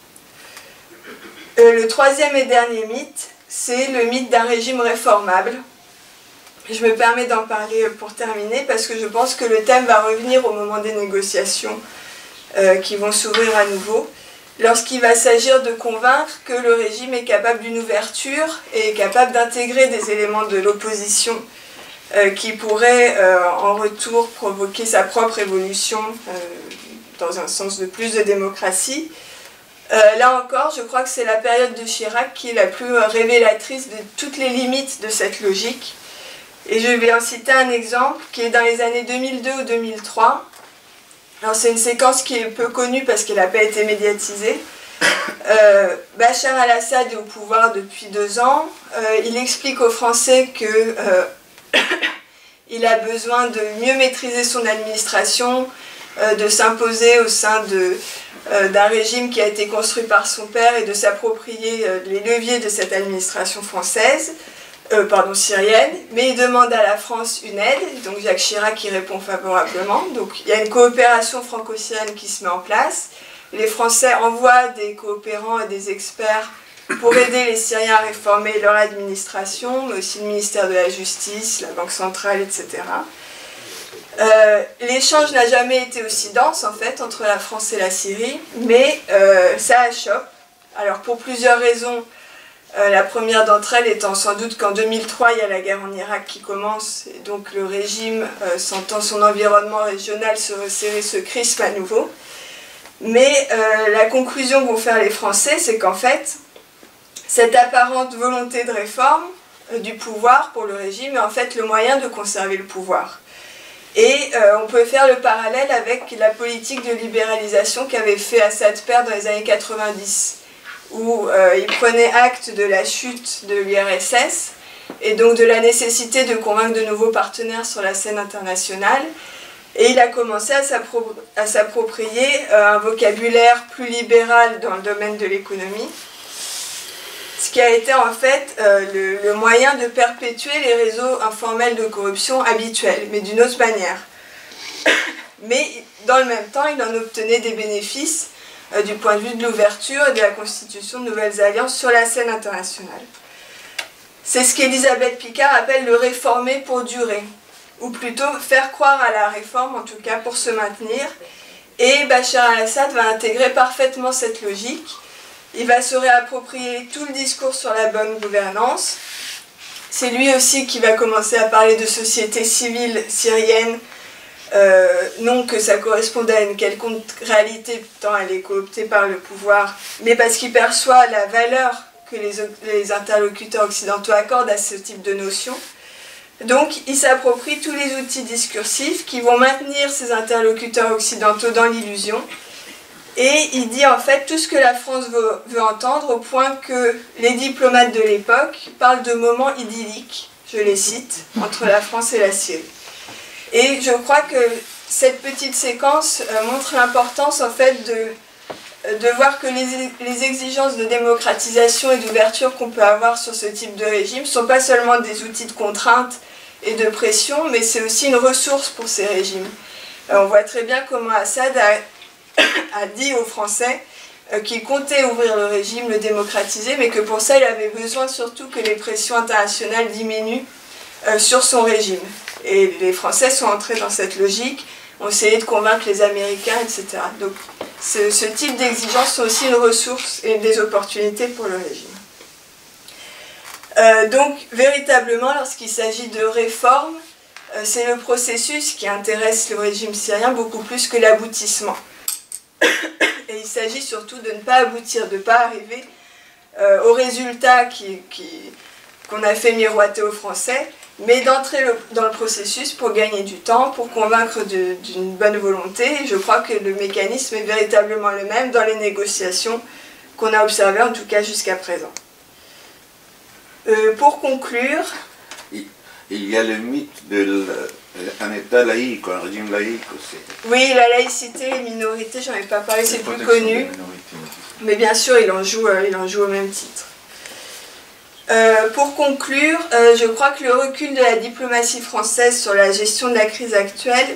Le troisième et dernier mythe, c'est le mythe d'un régime réformable. Je me permets d'en parler pour terminer, parce que je pense que le thème va revenir au moment des négociations qui vont s'ouvrir à nouveau, lorsqu'il va s'agir de convaincre que le régime est capable d'une ouverture et est capable d'intégrer des éléments de l'opposition qui pourraient en retour provoquer sa propre évolution dans un sens de plus de démocratie. Là encore, je crois que c'est la période de Chirac qui est la plus révélatrice de toutes les limites de cette logique. Et je vais en citer un exemple qui est dans les années 2002 ou 2003. Alors c'est une séquence qui est peu connue parce qu'elle n'a pas été médiatisée. Bachar al-Assad est au pouvoir depuis 2 ans. Il explique aux Français que il a besoin de mieux maîtriser son administration, de s'imposer au sein d'un régime qui a été construit par son père et de s'approprier les leviers de cette administration syrienne, mais il demande à la France une aide, donc Jacques Chirac y répond favorablement. Donc il y a une coopération franco-syrienne qui se met en place. Les Français envoient des coopérants et des experts pour aider les Syriens à réformer leur administration, mais aussi le ministère de la Justice, la Banque centrale, etc. L'échange n'a jamais été aussi dense en fait entre la France et la Syrie, mais ça achoppe. Alors pour plusieurs raisons, la première d'entre elles étant sans doute qu'en 2003 il y a la guerre en Irak qui commence, et donc le régime, sentant son environnement régional se resserrer, se crispe à nouveau. Mais la conclusion que vont faire les Français, c'est qu'en fait, cette apparente volonté de réforme du pouvoir pour le régime est en fait le moyen de conserver le pouvoir. Et on peut faire le parallèle avec la politique de libéralisation qu'avait fait Assad père dans les années 90, où il prenait acte de la chute de l'URSS et donc de la nécessité de convaincre de nouveaux partenaires sur la scène internationale. Et il a commencé à s'approprier un vocabulaire plus libéral dans le domaine de l'économie, ce qui a été en fait le moyen de perpétuer les réseaux informels de corruption habituels, mais d'une autre manière. Mais dans le même temps, il en obtenait des bénéfices du point de vue de l'ouverture et de la constitution de nouvelles alliances sur la scène internationale. C'est ce qu'Elisabeth Picard appelle le réformer pour durer, ou plutôt faire croire à la réforme, en tout cas pour se maintenir. Et Bachar al-Assad va intégrer parfaitement cette logique. Il va se réapproprier tout le discours sur la bonne gouvernance. C'est lui aussi qui va commencer à parler de société civile syrienne non que ça correspondait à une quelconque réalité tant elle est cooptée par le pouvoir, mais parce qu'il perçoit la valeur que les interlocuteurs occidentaux accordent à ce type de notion. Donc il s'approprie tous les outils discursifs qui vont maintenir ces interlocuteurs occidentaux dans l'illusion. Et il dit en fait tout ce que la France veut entendre, au point que les diplomates de l'époque parlent de moments idylliques, je les cite, entre la France et la Syrie. Et je crois que cette petite séquence montre l'importance en fait de voir que les exigences de démocratisation et d'ouverture qu'on peut avoir sur ce type de régime ne sont pas seulement des outils de contrainte et de pression, mais c'est aussi une ressource pour ces régimes. On voit très bien comment Assad a dit aux Français qu'il comptait ouvrir le régime, le démocratiser, mais que pour ça il avait besoin surtout que les pressions internationales diminuent sur son régime. Et les Français sont entrés dans cette logique, ont essayé de convaincre les Américains, etc. Donc ce type d'exigences sont aussi une ressource et des opportunités pour le régime. Donc véritablement, lorsqu'il s'agit de réformes, c'est le processus qui intéresse le régime syrien beaucoup plus que l'aboutissement. Et il s'agit surtout de ne pas aboutir, de ne pas arriver au résultat qu'on a fait miroiter aux Français, mais d'entrer dans le processus pour gagner du temps, pour convaincre d'une bonne volonté. Et je crois que le mécanisme est véritablement le même dans les négociations qu'on a observées, en tout cas jusqu'à présent. Pour conclure...
Il y a le mythe d'un État laïque, un régime laïque aussi.
Oui, la laïcité, les minorités, j'en ai pas parlé, c'est plus connu. Mais bien sûr, il en joue au même titre. Pour conclure, je crois que le recul de la diplomatie française sur la gestion de la crise actuelle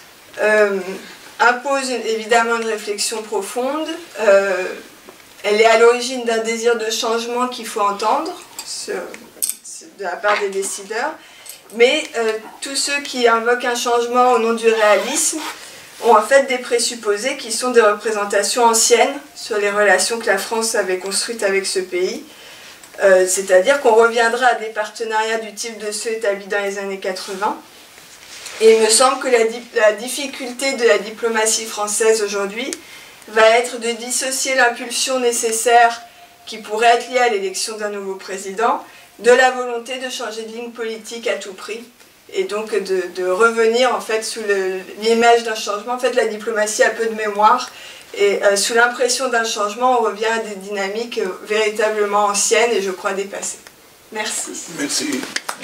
impose évidemment une réflexion profonde. Elle est à l'origine d'un désir de changement qu'il faut entendre de la part des décideurs. Mais tous ceux qui invoquent un changement au nom du réalisme ont en fait des présupposés qui sont des représentations anciennes sur les relations que la France avait construites avec ce pays. C'est-à-dire qu'on reviendra à des partenariats du type de ceux établis dans les années 80. Et il me semble que la difficulté de la diplomatie française aujourd'hui va être de dissocier l'impulsion nécessaire qui pourrait être liée à l'élection d'un nouveau président de la volonté de changer de ligne politique à tout prix, et donc de revenir en fait sous l'image d'un changement. En fait, la diplomatie a peu de mémoire, et sous l'impression d'un changement, on revient à des dynamiques véritablement anciennes et je crois dépassées. Merci.
Merci.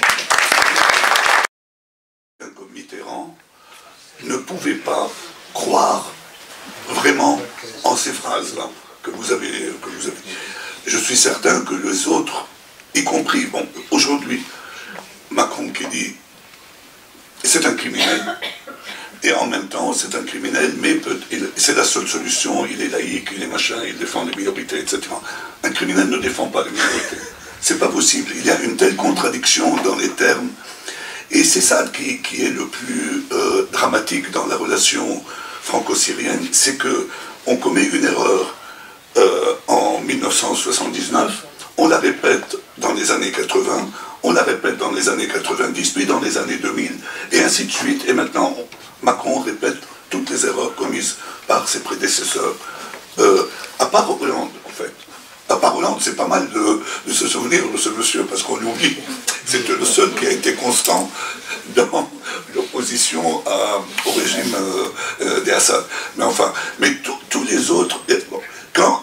Comme Mitterrand ne pouvait pas croire vraiment en ces phrases-là que vous avez dit. Je suis certain que les autres, y compris, bon, aujourd'hui, Macron qui dit c'est un criminel, et en même temps c'est un criminel, mais c'est la seule solution, il est laïque, il est machin, il défend les minorités, etc. Un criminel ne défend pas les minorités. C'est pas possible, il y a une telle contradiction dans les termes, et c'est ça qui est le plus dramatique dans la relation franco-syrienne, c'est qu'on commet une erreur en 1979, on la répète dans les années 80, on la répète dans les années 90, puis dans les années 2000, et ainsi de suite. Et maintenant, Macron répète toutes les erreurs commises par ses prédécesseurs. À part Hollande, en fait. À part Hollande, c'est pas mal de se souvenir de ce monsieur, parce qu'on l'oublie. C'était le seul qui a été constant dans l'opposition au régime d'Assad. Mais enfin, tous les autres... Bon, quand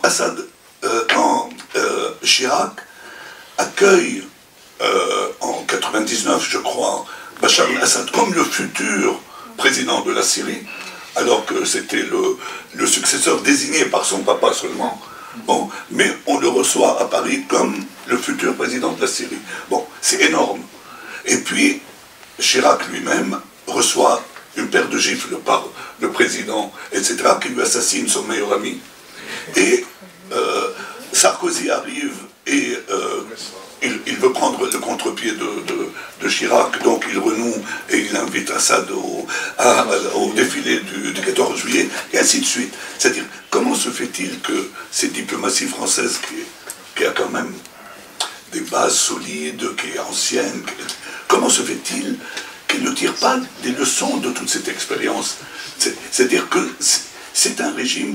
Chirac accueille en 99, je crois, Bachar el-Assad comme le futur président de la Syrie, alors que c'était le successeur désigné par son papa seulement, bon, mais on le reçoit à Paris comme le futur président de la Syrie. Bon, c'est énorme. Et puis, Chirac lui-même reçoit une paire de gifles par le président, etc., qui lui assassine son meilleur ami. Et Sarkozy arrive et il veut prendre le contre-pied de Chirac, donc il renoue et il invite Assad au défilé du 14 juillet, et ainsi de suite. C'est-à-dire, comment se fait-il que cette diplomatie française, qui a quand même des bases solides, qui est ancienne, comment se fait-il qu'elle il ne tire pas des leçons de toute cette expérience. C'est-à-dire que c'est un régime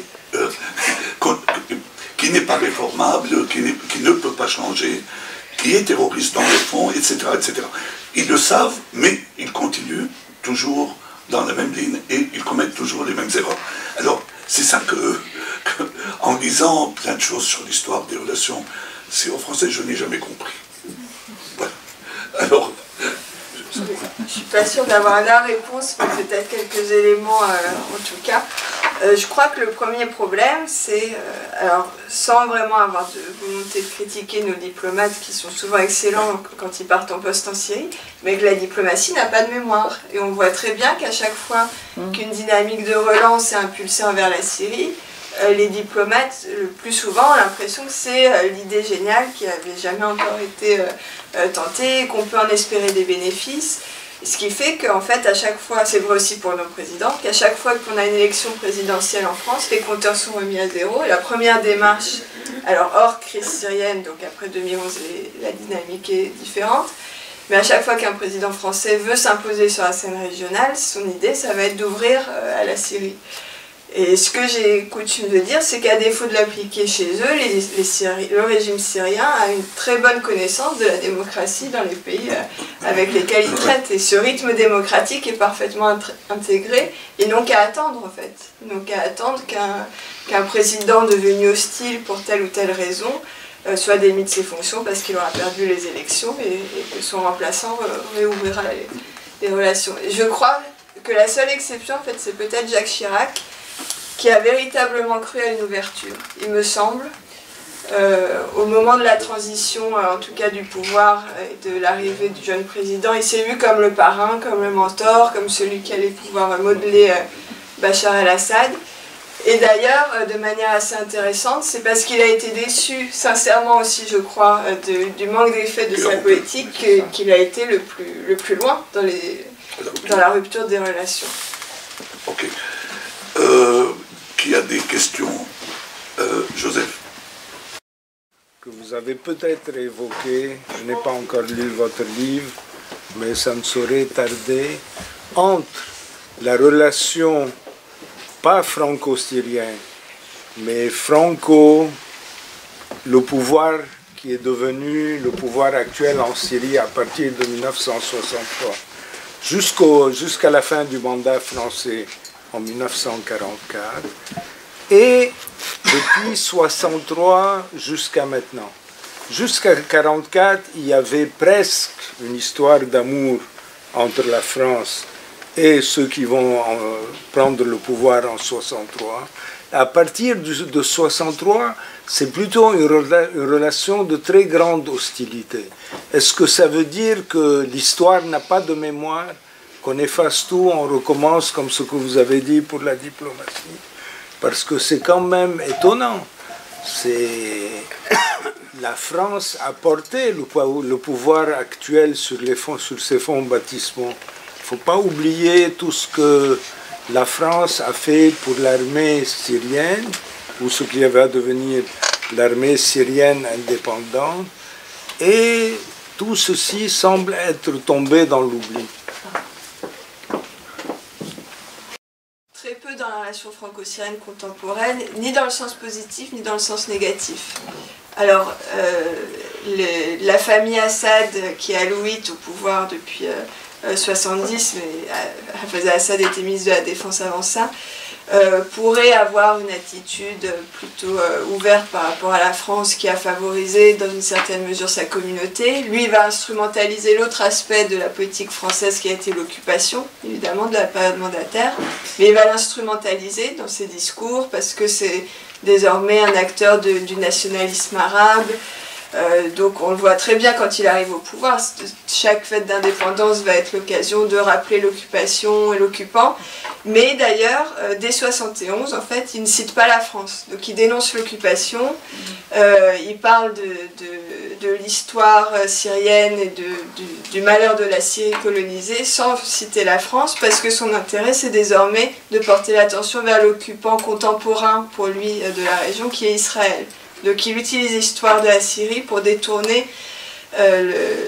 qui n'est pas réformable, qui ne peut pas changer, qui est terroriste dans le fond, etc., etc. Ils le savent, mais ils continuent toujours dans la même ligne et ils commettent toujours les mêmes erreurs. Alors, c'est ça que en lisant plein de choses sur l'histoire des relations syro-françaises, je n'ai jamais compris. Voilà. Alors...
Je ne suis pas sûre d'avoir la réponse, mais peut-être quelques éléments en tout cas. Je crois que le premier problème, c'est, alors sans vraiment avoir de volonté de critiquer nos diplomates qui sont souvent excellents quand ils partent en poste en Syrie, mais que la diplomatie n'a pas de mémoire. Et on voit très bien qu'à chaque fois qu'une dynamique de relance est impulsée envers la Syrie, les diplomates, le plus souvent, ont l'impression que c'est l'idée géniale qui n'avait jamais encore été tentée, qu'on peut en espérer des bénéfices. Ce qui fait qu'en fait, à chaque fois, c'est vrai aussi pour nos présidents, qu'à chaque fois qu'on a une élection présidentielle en France, les compteurs sont remis à zéro. Et la première démarche, alors hors crise syrienne, donc après 2011, la dynamique est différente, mais à chaque fois qu'un président français veut s'imposer sur la scène régionale, son idée, ça va être d'ouvrir à la Syrie. Et ce que j'ai coutume de dire, c'est qu'à défaut de l'appliquer chez eux, le régime syrien a une très bonne connaissance de la démocratie dans les pays avec lesquels ils traitent. Et ce rythme démocratique est parfaitement intégré. Ils n'ont qu'à attendre, en fait. Ils n'ont qu'à attendre qu'un président devenu hostile pour telle ou telle raison soit démis de ses fonctions parce qu'il aura perdu les élections et que son remplaçant réouvrira les relations. Et je crois que la seule exception, en fait, c'est peut-être Jacques Chirac, qui a véritablement cru à une ouverture, il me semble, au moment de la transition, en tout cas du pouvoir et de l'arrivée du jeune président, il s'est vu comme le parrain, comme le mentor, comme celui qui allait pouvoir modeler Bachar el-Assad. Et d'ailleurs, de manière assez intéressante, c'est parce qu'il a été déçu, sincèrement aussi je crois, du manque d'effet de sa politique qu'il a été le plus loin dans la rupture des relations.
Ok. Qui a des questions? Joseph.
Que vous avez peut-être évoqué, je n'ai pas encore lu votre livre, mais ça ne saurait tarder, entre la relation, pas franco-syrienne, mais le pouvoir qui est devenu le pouvoir actuel en Syrie à partir de 1963, jusqu'à la fin du mandat français, en 1944, et depuis 1963 jusqu'à maintenant. Jusqu'à 1944, il y avait presque une histoire d'amour entre la France et ceux qui vont prendre le pouvoir en 1963. À partir de 1963, c'est plutôt une relation de très grande hostilité. Est-ce que ça veut dire que l'histoire n'a pas de mémoire? Qu'on efface tout, on recommence comme ce que vous avez dit pour la diplomatie. Parce que c'est quand même étonnant. La France a porté le pouvoir actuel sur ces fonds baptismaux. Il ne faut pas oublier tout ce que la France a fait pour l'armée syrienne, ou ce qui va devenir l'armée syrienne indépendante. Et tout ceci semble être tombé dans l'oubli.
Très peu dans la relation franco-syrienne contemporaine, ni dans le sens positif, ni dans le sens négatif. Alors, la famille Assad, qui est alawite au pouvoir depuis 70, mais Hafez al-Assad était ministre de la Défense avant ça, pourrait avoir une attitude plutôt ouverte par rapport à la France qui a favorisé dans une certaine mesure sa communauté. Lui va instrumentaliser l'autre aspect de la politique française qui a été l'occupation, évidemment, de la période mandataire, mais il va l'instrumentaliser dans ses discours parce que c'est désormais un acteur du nationalisme arabe. Donc on le voit très bien quand il arrive au pouvoir, chaque fête d'indépendance va être l'occasion de rappeler l'occupation et l'occupant, mais d'ailleurs dès 71 en fait il ne cite pas la France, donc il dénonce l'occupation, il parle de l'histoire syrienne et du malheur de la Syrie colonisée sans citer la France parce que son intérêt c'est désormais de porter l'attention vers l'occupant contemporain pour lui de la région qui est Israël. Donc il utilise l'histoire de la Syrie pour détourner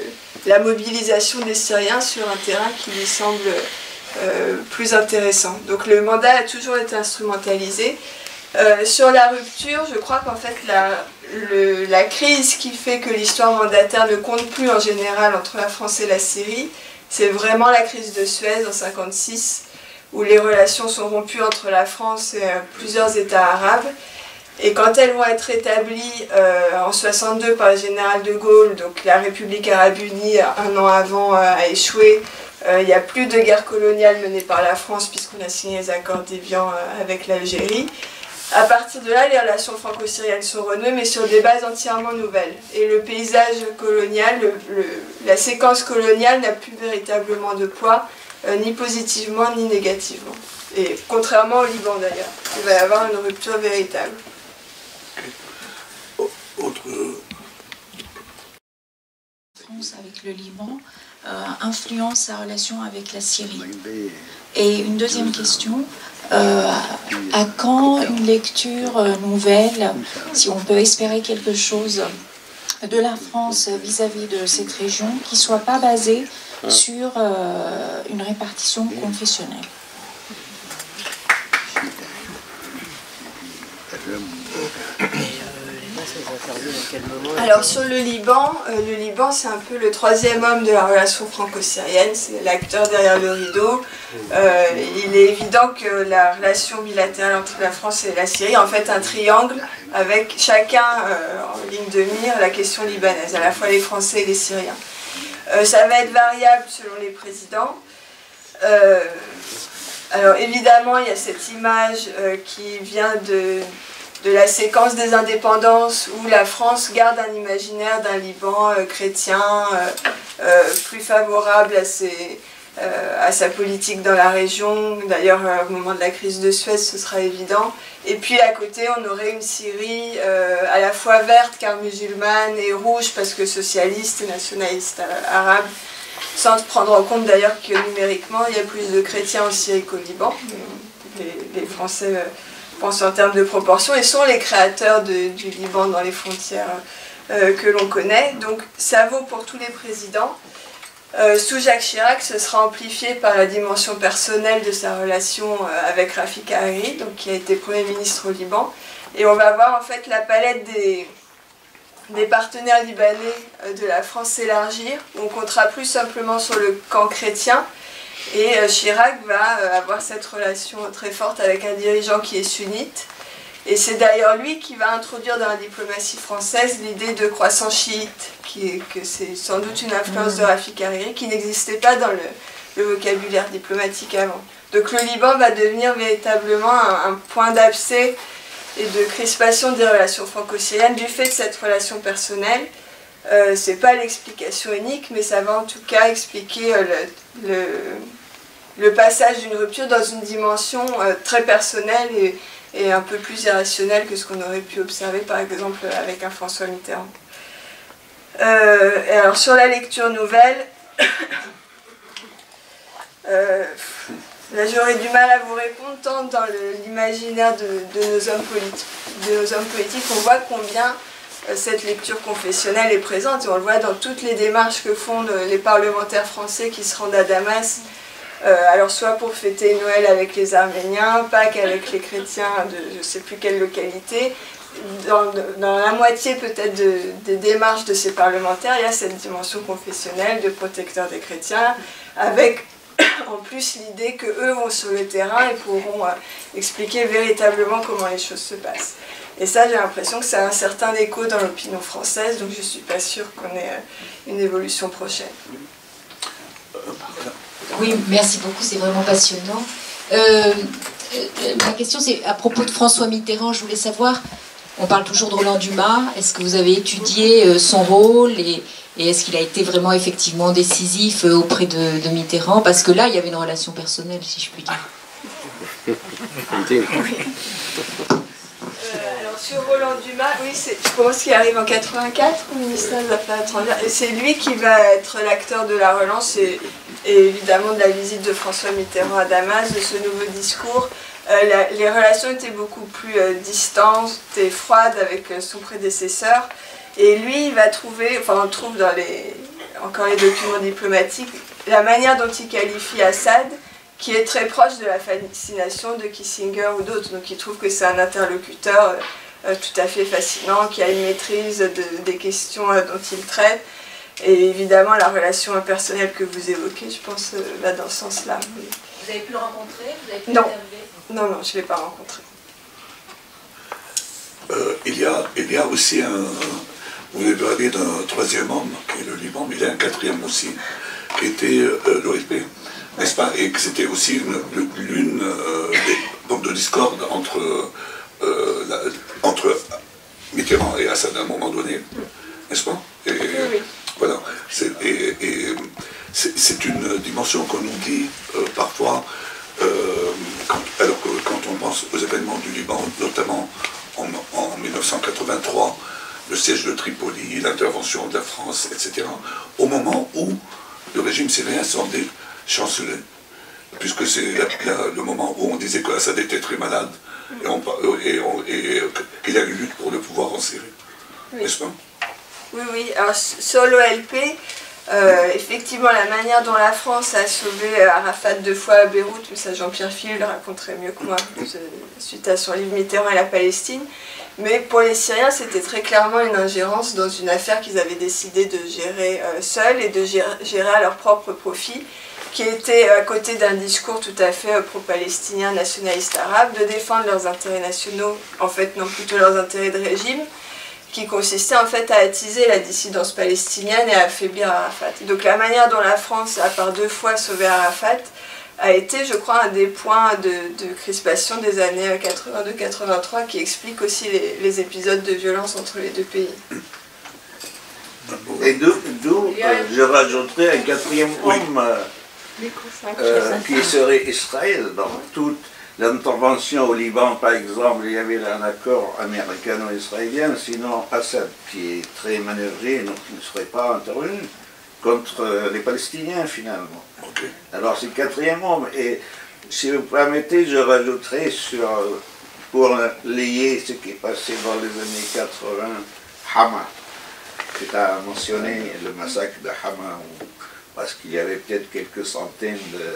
la mobilisation des Syriens sur un terrain qui lui semble plus intéressant. Donc le mandat a toujours été instrumentalisé. Sur la rupture, je crois qu'en fait la crise qui fait que l'histoire mandataire ne compte plus en général entre la France et la Syrie, c'est vraiment la crise de Suez en 1956, où les relations sont rompues entre la France et plusieurs États arabes. Et quand elles vont être rétablies en 1962 par le général de Gaulle, donc la République arabe unie, un an avant, a échoué. Il n'y a plus de guerre coloniale menée par la France puisqu'on a signé les accords d'Évian avec l'Algérie. À partir de là, les relations franco-syriennes sont renouées, mais sur des bases entièrement nouvelles. Et le paysage colonial, la séquence coloniale n'a plus véritablement de poids, ni positivement ni négativement. Et contrairement au Liban d'ailleurs, il va y avoir une rupture véritable.
Autre...
France avec le Liban influence sa relation avec la Syrie. Et une deuxième question, à quand une lecture nouvelle, si on peut espérer quelque chose de la France vis-à-vis de cette région qui ne soit pas basée sur une répartition confessionnelle?
Alors sur le Liban c'est un peu le troisième homme de la relation franco-syrienne, c'est l'acteur derrière le rideau. Il est évident que la relation bilatérale entre la France et la Syrie est en fait un triangle avec chacun en ligne de mire la question libanaise, à la fois les Français et les Syriens. Ça va être variable selon les présidents. Alors évidemment il y a cette image qui vient de la séquence des indépendances où la France garde un imaginaire d'un Liban chrétien plus favorable à sa politique dans la région. D'ailleurs, au moment de la crise de Suez, ce sera évident. Et puis à côté, on aurait une Syrie à la fois verte car musulmane et rouge parce que socialiste et nationaliste arabe, sans se prendre en compte d'ailleurs que numériquement, il y a plus de chrétiens en Syrie qu'au Liban. Les Français... pensent en termes de proportion et sont les créateurs du Liban dans les frontières que l'on connaît. Donc ça vaut pour tous les présidents. Sous Jacques Chirac, ce sera amplifié par la dimension personnelle de sa relation avec Rafik Hariri, donc qui a été Premier ministre au Liban. Et on va voir en fait la palette des partenaires libanais de la France s'élargir. On comptera plus simplement sur le camp chrétien. Et Chirac va avoir cette relation très forte avec un dirigeant qui est sunnite. Et c'est d'ailleurs lui qui va introduire dans la diplomatie française l'idée de croissance chiite, que c'est sans doute une influence de Rafik Hariri qui n'existait pas dans le vocabulaire diplomatique avant. Donc le Liban va devenir véritablement un point d'abcès et de crispation des relations franco-syriennes du fait de cette relation personnelle. C'est pas l'explication unique, mais ça va en tout cas expliquer le passage d'une rupture dans une dimension très personnelle et un peu plus irrationnelle que ce qu'on aurait pu observer par exemple avec un François Mitterrand. Et alors sur la lecture nouvelle, là j'aurais du mal à vous répondre tant dans l'imaginaire de nos hommes politiques, on voit combien cette lecture confessionnelle est présente et on le voit dans toutes les démarches que font les parlementaires français qui se rendent à Damas, alors soit pour fêter Noël avec les Arméniens, Pâques avec les chrétiens de je ne sais plus quelle localité. Dans la moitié peut-être des démarches de ces parlementaires, il y a cette dimension confessionnelle de protecteur des chrétiens, avec en plus l'idée qu'eux vont sur le terrain et pourront expliquer véritablement comment les choses se passent. Et ça, j'ai l'impression que ça a un certain écho dans l'opinion française, donc je ne suis pas sûre qu'on ait une évolution prochaine.
Oui, merci beaucoup, c'est vraiment passionnant. Ma question, c'est à propos de François Mitterrand, je voulais savoir, on parle toujours de Roland Dumas, est-ce que vous avez étudié son rôle et est-ce qu'il a été vraiment effectivement décisif auprès de Mitterrand? Parce que là, il y avait une relation personnelle, si je puis dire.
Alors sur Roland Dumas, oui, je pense qu'il arrive en 84 au ministère des Affaires étrangères. Et c'est lui qui va être l'acteur de la relance et évidemment de la visite de François Mitterrand à Damas, de ce nouveau discours. Les relations étaient beaucoup plus distantes et froides avec son prédécesseur. Et lui, il va trouver, enfin on trouve encore les documents diplomatiques, la manière dont il qualifie Assad, qui est très proche de la fascination de Kissinger ou d'autres. Donc il trouve que c'est un interlocuteur tout à fait fascinant, qui a une maîtrise des questions dont il traite. Et évidemment, la relation personnelle que vous évoquez, je pense, va dans ce sens-là. Oui.
Vous avez pu le rencontrer? Vous avez pu
Non, non, je ne l'ai pas rencontré.
Il y a aussi vous avez parlé d'un troisième homme, qui est le Liban, mais il y a un quatrième aussi, qui était l'OLP, n'est-ce pas? Et que c'était aussi l'une des bandes de discorde entre Mitterrand et Assad à un moment donné, n'est-ce pas? Et,
Oui.
Voilà. C'est une dimension qu'on oublie parfois, quand on pense aux événements du Liban, notamment en 1983, le siège de Tripoli, l'intervention de la France, etc., au moment où le régime syrien semblait chanceler, puisque c'est le moment où on disait qu'Assad était très malade et qu'il y a une lutte pour le pouvoir en Syrie. Oui. N'est-ce pas?
Oui, oui. Alors, sur l'OLP, effectivement, la manière dont la France a sauvé Arafat 2 fois à Beyrouth, mais ça Jean-Pierre Phil le raconterait mieux que moi, suite à son livre Mitterrand et la Palestine. Mais pour les Syriens, c'était très clairement une ingérence dans une affaire qu'ils avaient décidé de gérer seuls et de gérer à leur propre profit, qui était à côté d'un discours tout à fait pro-palestinien, nationaliste arabe, de défendre leurs intérêts nationaux, en fait non plutôt leurs intérêts de régime, qui consistait en fait à attiser la dissidence palestinienne et à affaiblir Arafat. Donc la manière dont la France a par 2 fois sauvé Arafat a été, je crois, un des points de crispation des années 82-83 qui explique aussi les épisodes de violence entre les deux pays.
Et d'où je rajouterais un quatrième homme qui serait Israël. Dans toute l'intervention au Liban, par exemple, il y avait un accord américano-israélien, sinon Assad, qui est très manœuvré, donc il ne serait pas intervenu contre les Palestiniens finalement.
Okay.
Alors c'est le quatrième homme. Et si vous permettez, je rajouterai pour lier ce qui est passé dans les années 80, Hama. Tu as mentionné le massacre de Hama, parce qu'il y avait peut-être quelques centaines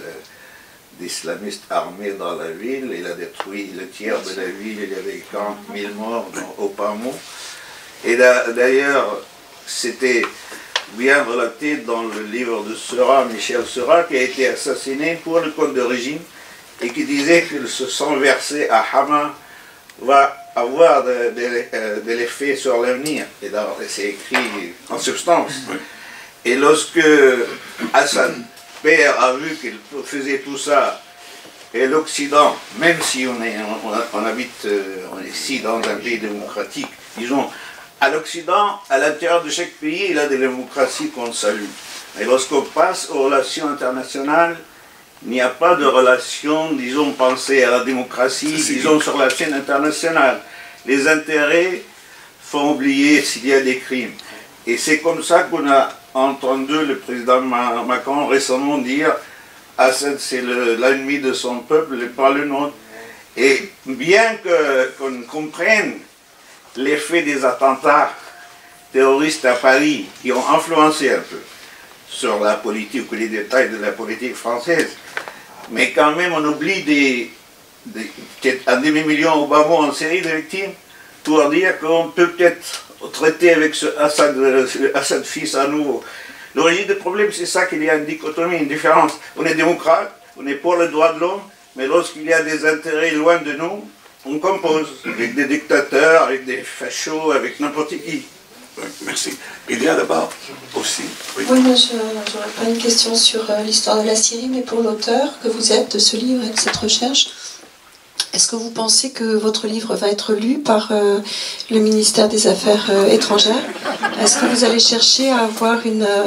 d'islamistes armés dans la ville. Il a détruit le tiers de la ville, il y avait 40 000 morts au Pamou. Et d'ailleurs, c'était bien relaté dans le livre de Seurat, Michel Seurat, qui a été assassiné pour le compte de régime et qui disait que ce sang versé à Hama va avoir de l'effet sur l'avenir. Et c'est écrit en substance. Et lorsque Hassan, père, a vu qu'il faisait tout ça, et l'Occident, même si on habite ici dans un pays démocratique, disons, à l'Occident, à l'intérieur de chaque pays, il y a des démocraties qu'on salue. Et lorsqu'on passe aux relations internationales, il n'y a pas de relation, disons, pensée à la démocratie, disons, sur la scène internationale. Les intérêts font oublier s'il y a des crimes. Et c'est comme ça qu'on a entendu le président Macron récemment dire « Assad, c'est l'ennemi de son peuple et pas le nôtre ». Et bien qu'on comprenne l'effet des attentats terroristes à Paris qui ont influencé un peu sur la politique ou les détails de la politique française, mais quand même on oublie peut-être un demi-million au bas mot en série de victimes pour dire qu'on peut peut-être traiter avec ce Assad fils à nouveau. L'origine du problème, c'est ça, qu'il y a une dichotomie, une différence. On est démocrate, on est pour le droit de l'homme, mais lorsqu'il y a des intérêts loin de nous, on compose avec des dictateurs, avec des fachos, avec n'importe qui.
Oui, merci. Il y a là-bas aussi...
Oui, moi j'aurais pas une question sur l'histoire de la Syrie, mais pour l'auteur que vous êtes de ce livre et de cette recherche, est-ce que vous pensez que votre livre va être lu par le ministère des Affaires étrangères? Est-ce que vous allez chercher à avoir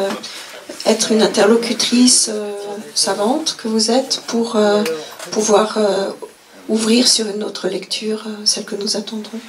être une interlocutrice savante que vous êtes pour pouvoir ouvrir sur une autre lecture, celle que nous attendrons?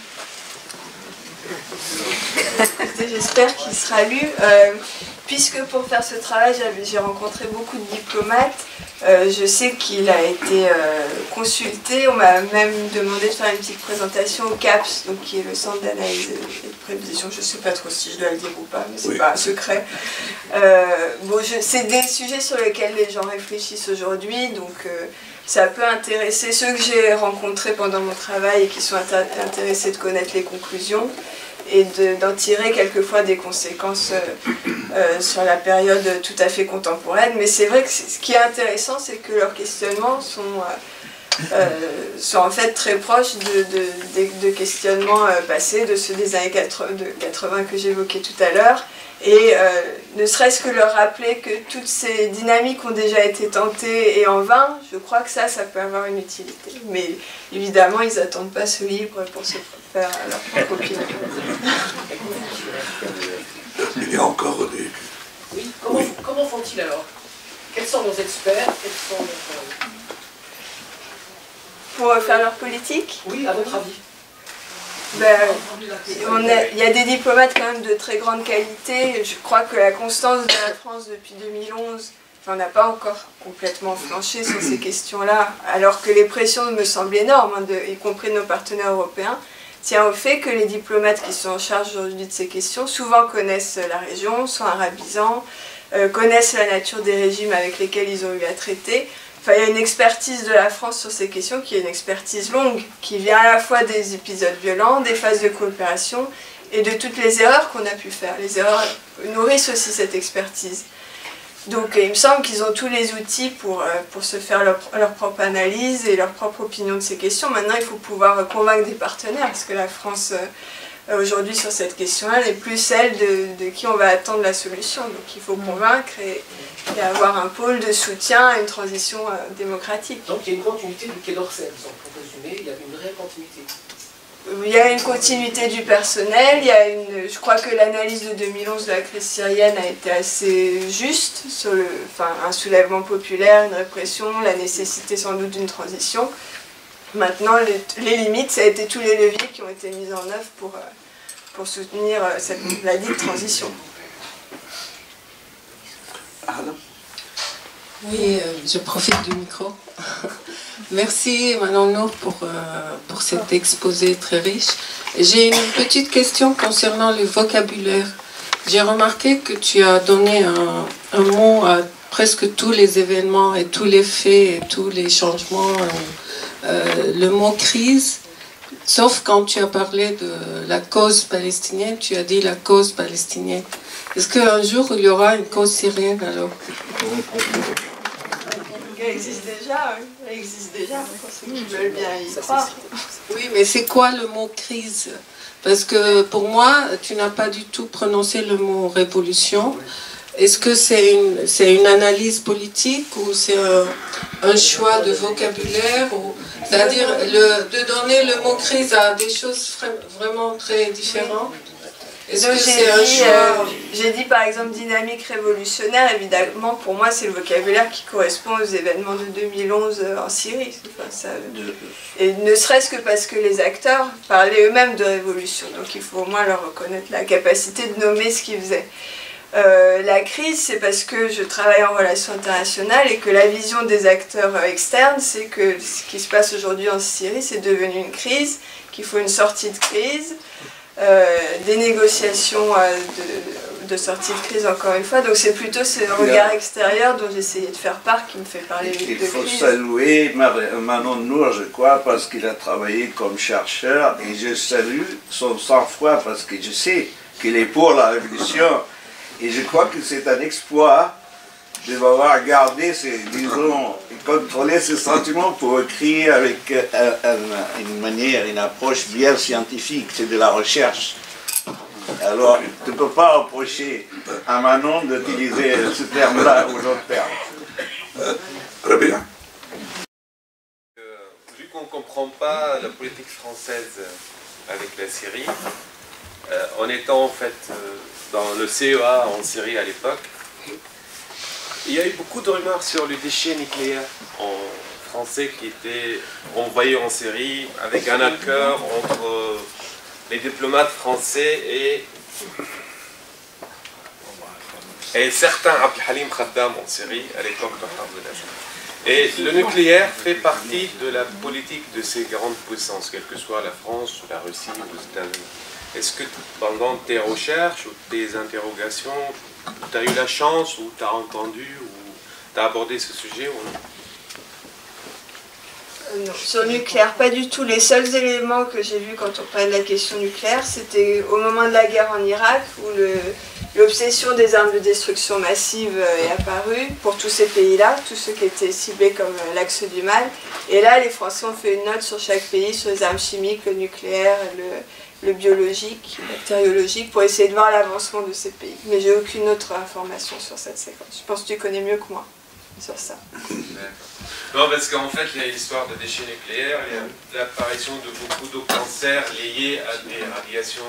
J'espère qu'il sera lu, puisque pour faire ce travail, j'ai rencontré beaucoup de diplomates Je sais qu'il a été consulté, on m'a même demandé de faire une petite présentation au CAPS, donc qui est le centre d'analyse et de prévision. Je ne sais pas trop si je dois le dire ou pas, mais c'est pas un secret. Bon, c'est des sujets sur lesquels les gens réfléchissent aujourd'hui, donc ça peut intéresser ceux que j'ai rencontrés pendant mon travail et qui sont intéressés de connaître les conclusions et d'en tirer quelquefois des conséquences sur la période tout à fait contemporaine. Mais c'est vrai que ce qui est intéressant, c'est que leurs questionnements sont en fait très proches de questionnements passés, de ceux des années 80 que j'évoquais tout à l'heure. Et ne serait-ce que leur rappeler que toutes ces dynamiques ont déjà été tentées et en vain, je crois que ça peut avoir une utilité. Mais évidemment, ils n'attendent pas ce livre pour se faire leur propre opinion.
Il y a encore des...
Oui, comment font-ils alors? Quels sont nos experts? Quels sont
Pour faire leur politique?
Oui, à votre avis.
Il y a des diplomates quand même de très grande qualité. Je crois que la constance de la France depuis 2011, on n'a pas encore complètement flanché sur ces questions-là, alors que les pressions me semblent énormes, y compris de nos partenaires européens, tient au fait que les diplomates qui sont en charge aujourd'hui de ces questions souvent connaissent la région, sont arabisants, connaissent la nature des régimes avec lesquels ils ont eu à traiter. Enfin, il y a une expertise de la France sur ces questions qui est une expertise longue, qui vient à la fois des épisodes violents, des phases de coopération et de toutes les erreurs qu'on a pu faire. Les erreurs nourrissent aussi cette expertise. Donc il me semble qu'ils ont tous les outils pour se faire leur propre analyse et leur propre opinion de ces questions. Maintenant, il faut pouvoir convaincre des partenaires, parce que la France, aujourd'hui, sur cette question-là, n'est plus celle de qui on va attendre la solution. Donc il faut convaincre et avoir un pôle de soutien à une transition démocratique.
Donc il y a une continuité du Quai d'Orsay, pour résumer, il y a une vraie continuité.
Il y a une continuité du personnel, je crois que l'analyse de 2011 de la crise syrienne a été assez juste sur un soulèvement populaire, une répression, la nécessité sans doute d'une transition. Maintenant, les limites, ça a été tous les leviers qui ont été mis en œuvre pour soutenir la dite transition.
Oui, je profite du micro. Merci Manon Nour pour cet exposé très riche. J'ai une petite question concernant le vocabulaire. J'ai remarqué que tu as donné un mot à presque tous les événements et tous les faits et tous les changements. Le mot crise, sauf quand tu as parlé de la cause palestinienne, tu as dit la cause palestinienne. Est-ce qu'un jour il y aura une cause syrienne alors?
Elle existe déjà, oui. Elle existe déjà, pour ceux qui veulent bien y croire.
Oui, mais c'est quoi le mot crise? Parce que pour moi, tu n'as pas du tout prononcé le mot révolution. Est-ce que c'est une analyse politique ou c'est un choix de vocabulaire? C'est-à-dire de donner le mot crise à des choses vraiment très différentes? Est-ce que c'est un choix?
J'ai dit par exemple dynamique révolutionnaire, évidemment pour moi c'est le vocabulaire qui correspond aux événements de 2011 en Syrie. Et ne serait-ce que parce que les acteurs parlaient eux-mêmes de révolution, donc il faut au moins leur reconnaître la capacité de nommer ce qu'ils faisaient. La crise, c'est parce que je travaille en relations internationales et que la vision des acteurs externes, c'est que ce qui se passe aujourd'hui en Syrie, c'est devenu une crise, qu'il faut une sortie de crise, des négociations de sortie de crise encore une fois. Donc c'est plutôt ce regard extérieur dont j'essayais de faire part qui me fait parler de crise.
Il faut saluer Manon Nour, je crois, parce qu'il a travaillé comme chercheur et je salue son sang-froid parce que je sais qu'il est pour la révolution. Et je crois que c'est un exploit de m'avoir gardé, disons, contrôler ses sentiments pour écrire avec une manière, une approche bien scientifique. C'est de la recherche. Alors, tu ne peux pas reprocher à Manon d'utiliser ce terme-là ou l'autre terme.
Très bien.
Vu qu'on ne comprend pas la politique française avec la Syrie, en étant en fait dans le CEA en Syrie à l'époque, il y a eu beaucoup de rumeurs sur le déchet nucléaire en français qui était envoyé en Syrie avec un accord entre les diplomates français et certains Abdel Halim Khaddam en Syrie à l'époque de Harb el-Assad. Et le nucléaire fait partie de la politique de ces grandes puissances, quelle que soit la France, la Russie ou les États-Unis. Est-ce que pendant tes recherches ou tes interrogations, tu as eu la chance ou tu as entendu ou tu as abordé ce sujet ou non?
Non, sur le nucléaire, pas du tout. Les seuls éléments que j'ai vus quand on parlait de la question nucléaire, c'était au moment de la guerre en Irak, où l'obsession des armes de destruction massive est apparue pour tous ces pays-là, tous ceux qui étaient ciblés comme l'axe du mal. Et là, les Français ont fait une note sur chaque pays, sur les armes chimiques, le nucléaire, le biologique, le bactériologique, pour essayer de voir l'avancement de ces pays. Mais j'ai aucune autre information sur cette séquence. Je pense que tu connais mieux que moi sur ça.
Non, parce qu'en fait, il y a l'histoire de déchets nucléaires, il y a l'apparition de beaucoup de cancers liés à des radiations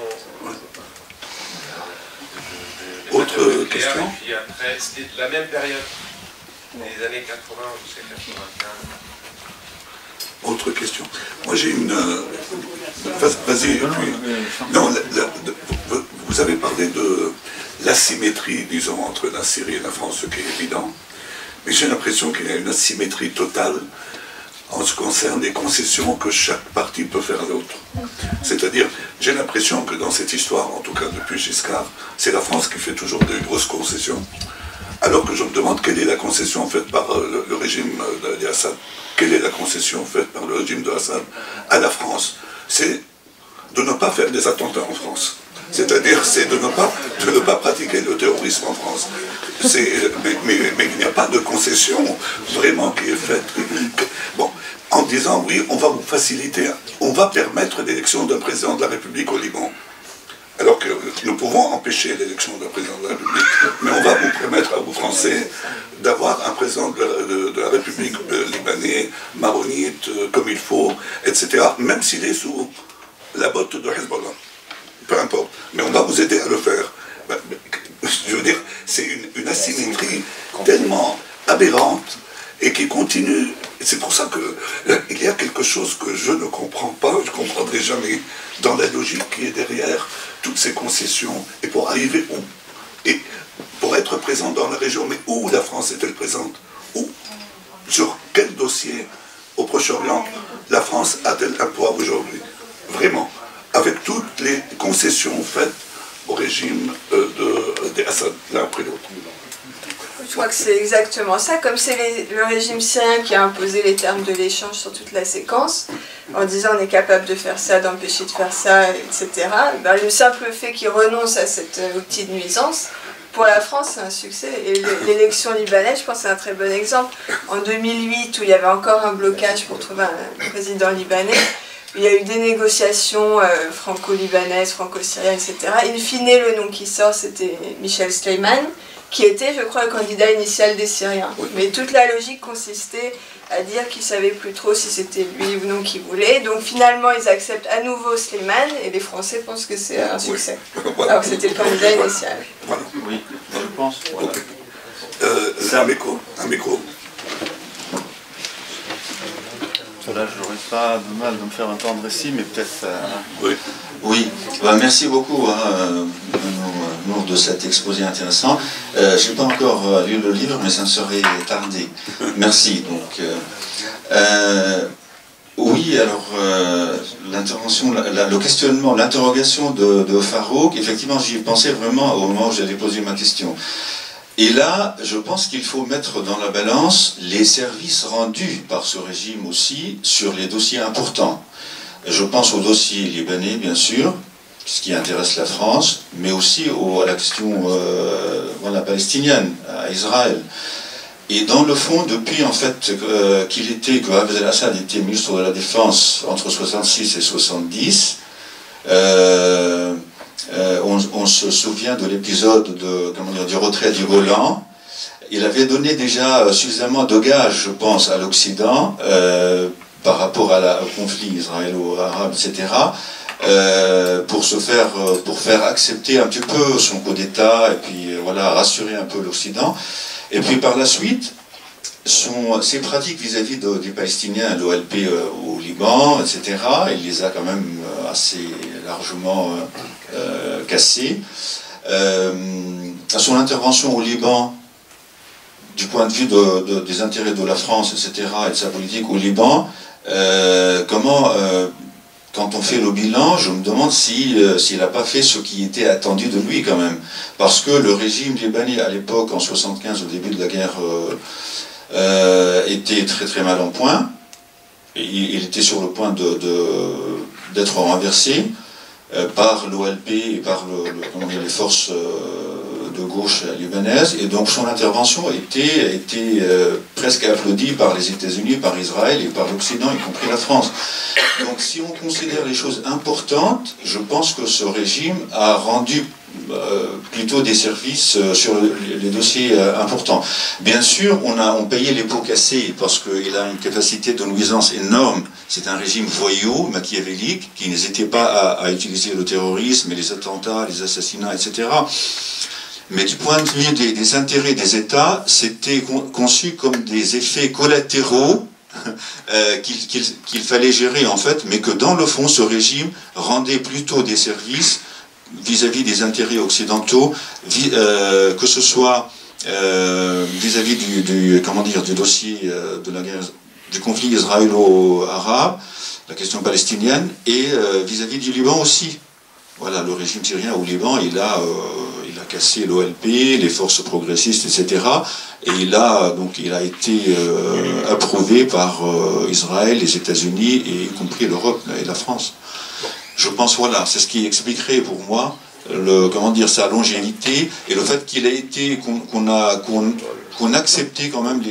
Autre question?
Et puis après, c'était de la même période, des années 80 jusqu'à 95.
Autre question? Moi j'ai une... Vas-y, puis... Non, vous avez parlé de l'asymétrie, disons, entre la Syrie et la France, ce qui est évident. Mais j'ai l'impression qu'il y a une asymétrie totale en ce qui concerne les concessions que chaque parti peut faire à l'autre. C'est-à-dire, j'ai l'impression que dans cette histoire, en tout cas depuis Giscard, c'est la France qui fait toujours de grosses concessions. Alors que je me demande quelle est la concession faite par le régime d'Assad. Quelle est la concession faite par le régime d'Assad à la France? C'est de ne pas faire des attentats en France. C'est-à-dire, c'est de ne pas pratiquer le terrorisme en France. Mais il n'y a pas de concession vraiment qui est faite. Bon, en disant, oui, on va vous faciliter, on va permettre l'élection d'un président de la République au Liban. Alors que nous pouvons empêcher l'élection d'un président de la République, mais on va vous permettre à vous Français d'avoir un président de la République libanais, maronite, comme il faut, etc., même s'il est sous la botte de Hezbollah. Peu importe, mais on va vous aider à le faire. Je veux dire, c'est une asymétrie tellement aberrante et qui continue. C'est pour ça qu'il y a quelque chose que je ne comprends pas, je ne comprendrai jamais, dans la logique qui est derrière toutes ces concessions, et pour arriver où? Et pour être présent dans la région, mais où la France est-elle présente? Où? Sur quel dossier au Proche-Orient la France a-t-elle un poids aujourd'hui? Vraiment, avec toutes les concessions faites au régime d'Assad, l'un après l'autre.
Je crois que c'est exactement ça, comme c'est le régime syrien qui a imposé les termes de l'échange sur toute la séquence, en disant on est capable de faire ça, d'empêcher de faire ça, etc. Ben, le simple fait qu'il renonce à cet outil de nuisance, pour la France c'est un succès. Et l'élection libanaise, je pense que c'est un très bon exemple. En 2008, où il y avait encore un blocage pour trouver un président libanais, il y a eu des négociations franco-libanaises, franco-syriennes, etc. In fine, le nom qui sort, c'était Michel Sleiman, qui était, je crois, le candidat initial des Syriens. Mais toute la logique consistait à dire qu'ils ne savaient plus trop si c'était lui ou non qui voulait. Donc finalement, ils acceptent à nouveau Sleiman, et les Français pensent que c'est un succès.
Voilà.
Alors que c'était le candidat initial.
Voilà.
Oui, je pense. Voilà.
Un micro.
Là, je n'aurais pas de mal de me faire entendre ici, mais peut-être...
Oui.
Oui, ben, merci beaucoup Nour, de cet exposé intéressant. Je n'ai pas encore lu le livre, mais ça ne serait tardé. Merci. Donc, oui, alors l'intervention, le questionnement, l'interrogation de Farouk, effectivement, j'y ai pensé vraiment au moment où j'allais poser ma question. Et là, je pense qu'il faut mettre dans la balance les services rendus par ce régime aussi sur les dossiers importants. Je pense au dossier libanais, bien sûr, ce qui intéresse la France, mais aussi à la question palestinienne, à Israël. Et dans le fond, depuis en fait que Hafez el-Assad était ministre de la Défense entre 66 et 70, on se souvient de l'épisode du retrait du Golan. Il avait donné déjà suffisamment de gages, je pense, à l'Occident par rapport au conflit israélo-arabe, etc., pour faire accepter un petit peu son coup d'État et puis voilà, rassurer un peu l'Occident. Et puis par la suite, ses pratiques vis-à-vis des Palestiniens, l'OLP au Liban, etc., il les a quand même assez largement cassées. Son intervention au Liban du point de vue des intérêts de la France, etc., et de sa politique au Liban, quand on fait le bilan, je me demande s'il n'a pas fait ce qui était attendu de lui quand même. Parce que le régime libanais à l'époque, en 1975, au début de la guerre, était très très mal en point. Et il était sur le point d'être renversé par l'OLP et par les forces de gauche libanaise, et donc son intervention était presque applaudie par les États-Unis, par Israël et par l'Occident, y compris la France. Donc si on considère les choses importantes, je pense que ce régime a rendu plutôt des services sur les dossiers importants. Bien sûr, on payait les pots cassés parce qu'il a une capacité de nuisance énorme. C'est un régime voyou, machiavélique, qui n'hésitait pas à utiliser le terrorisme, les attentats, les assassinats, etc. Mais du point de vue des intérêts des États, c'était conçu comme des effets collatéraux qu'il fallait gérer en fait, mais que dans le fond, ce régime rendait plutôt des services vis-à-vis des intérêts occidentaux, que ce soit vis-à-vis du dossier de la guerre, du conflit israélo-arabe, la question palestinienne, et vis-à-vis du Liban aussi. Voilà, le régime syrien au Liban, il a cassé l'OLP, les forces progressistes, etc. Et il a été approuvé par Israël, les États-Unis, et y compris l'Europe et la France. Je pense, voilà, c'est ce qui expliquerait pour moi sa longévité et le fait qu'il a été, qu'on acceptait quand même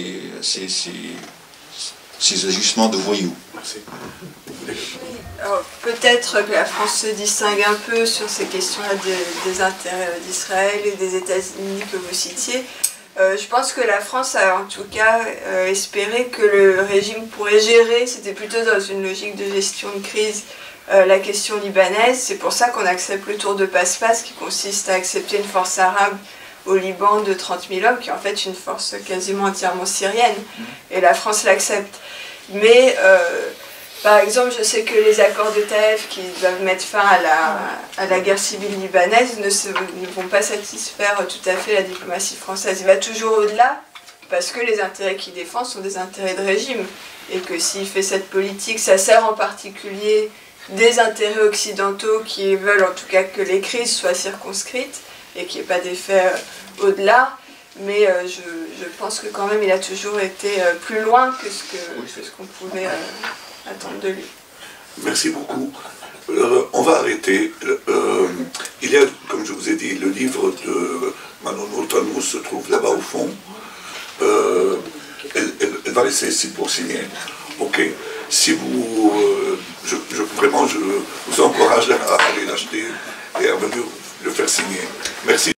ces agissements de voyous. Merci.
Peut-être que la France se distingue un peu sur ces questions-là des intérêts d'Israël et des États-Unis que vous citiez. Je pense que la France a en tout cas espéré que le régime pourrait gérer, c'était plutôt dans une logique de gestion de crise, la question libanaise. C'est pour ça qu'on accepte le tour de passe-passe qui consiste à accepter une force arabe au Liban de 30 000 hommes, qui est en fait une force quasiment entièrement syrienne. Et la France l'accepte. Mais, par exemple, je sais que les accords de Taïf qui doivent mettre fin à la guerre civile libanaise ne vont pas satisfaire tout à fait la diplomatie française. Il va toujours au-delà, parce que les intérêts qu'il défend sont des intérêts de régime. Et que s'il fait cette politique, ça sert en particulier des intérêts occidentaux qui veulent en tout cas que les crises soient circonscrites et qu'il n'y ait pas d'effet au-delà. Mais je pense que quand même il a toujours été plus loin que ce qu'on pouvait attendre de lui.
Merci beaucoup. On va arrêter. Il y a, comme je vous ai dit, le livre de Manon Nour-Talmous se trouve là-bas au fond. Elle va laisser ici pour signer. Ok. Si vous, vraiment, je vous encourage à aller l'acheter et à venir le faire signer. Merci.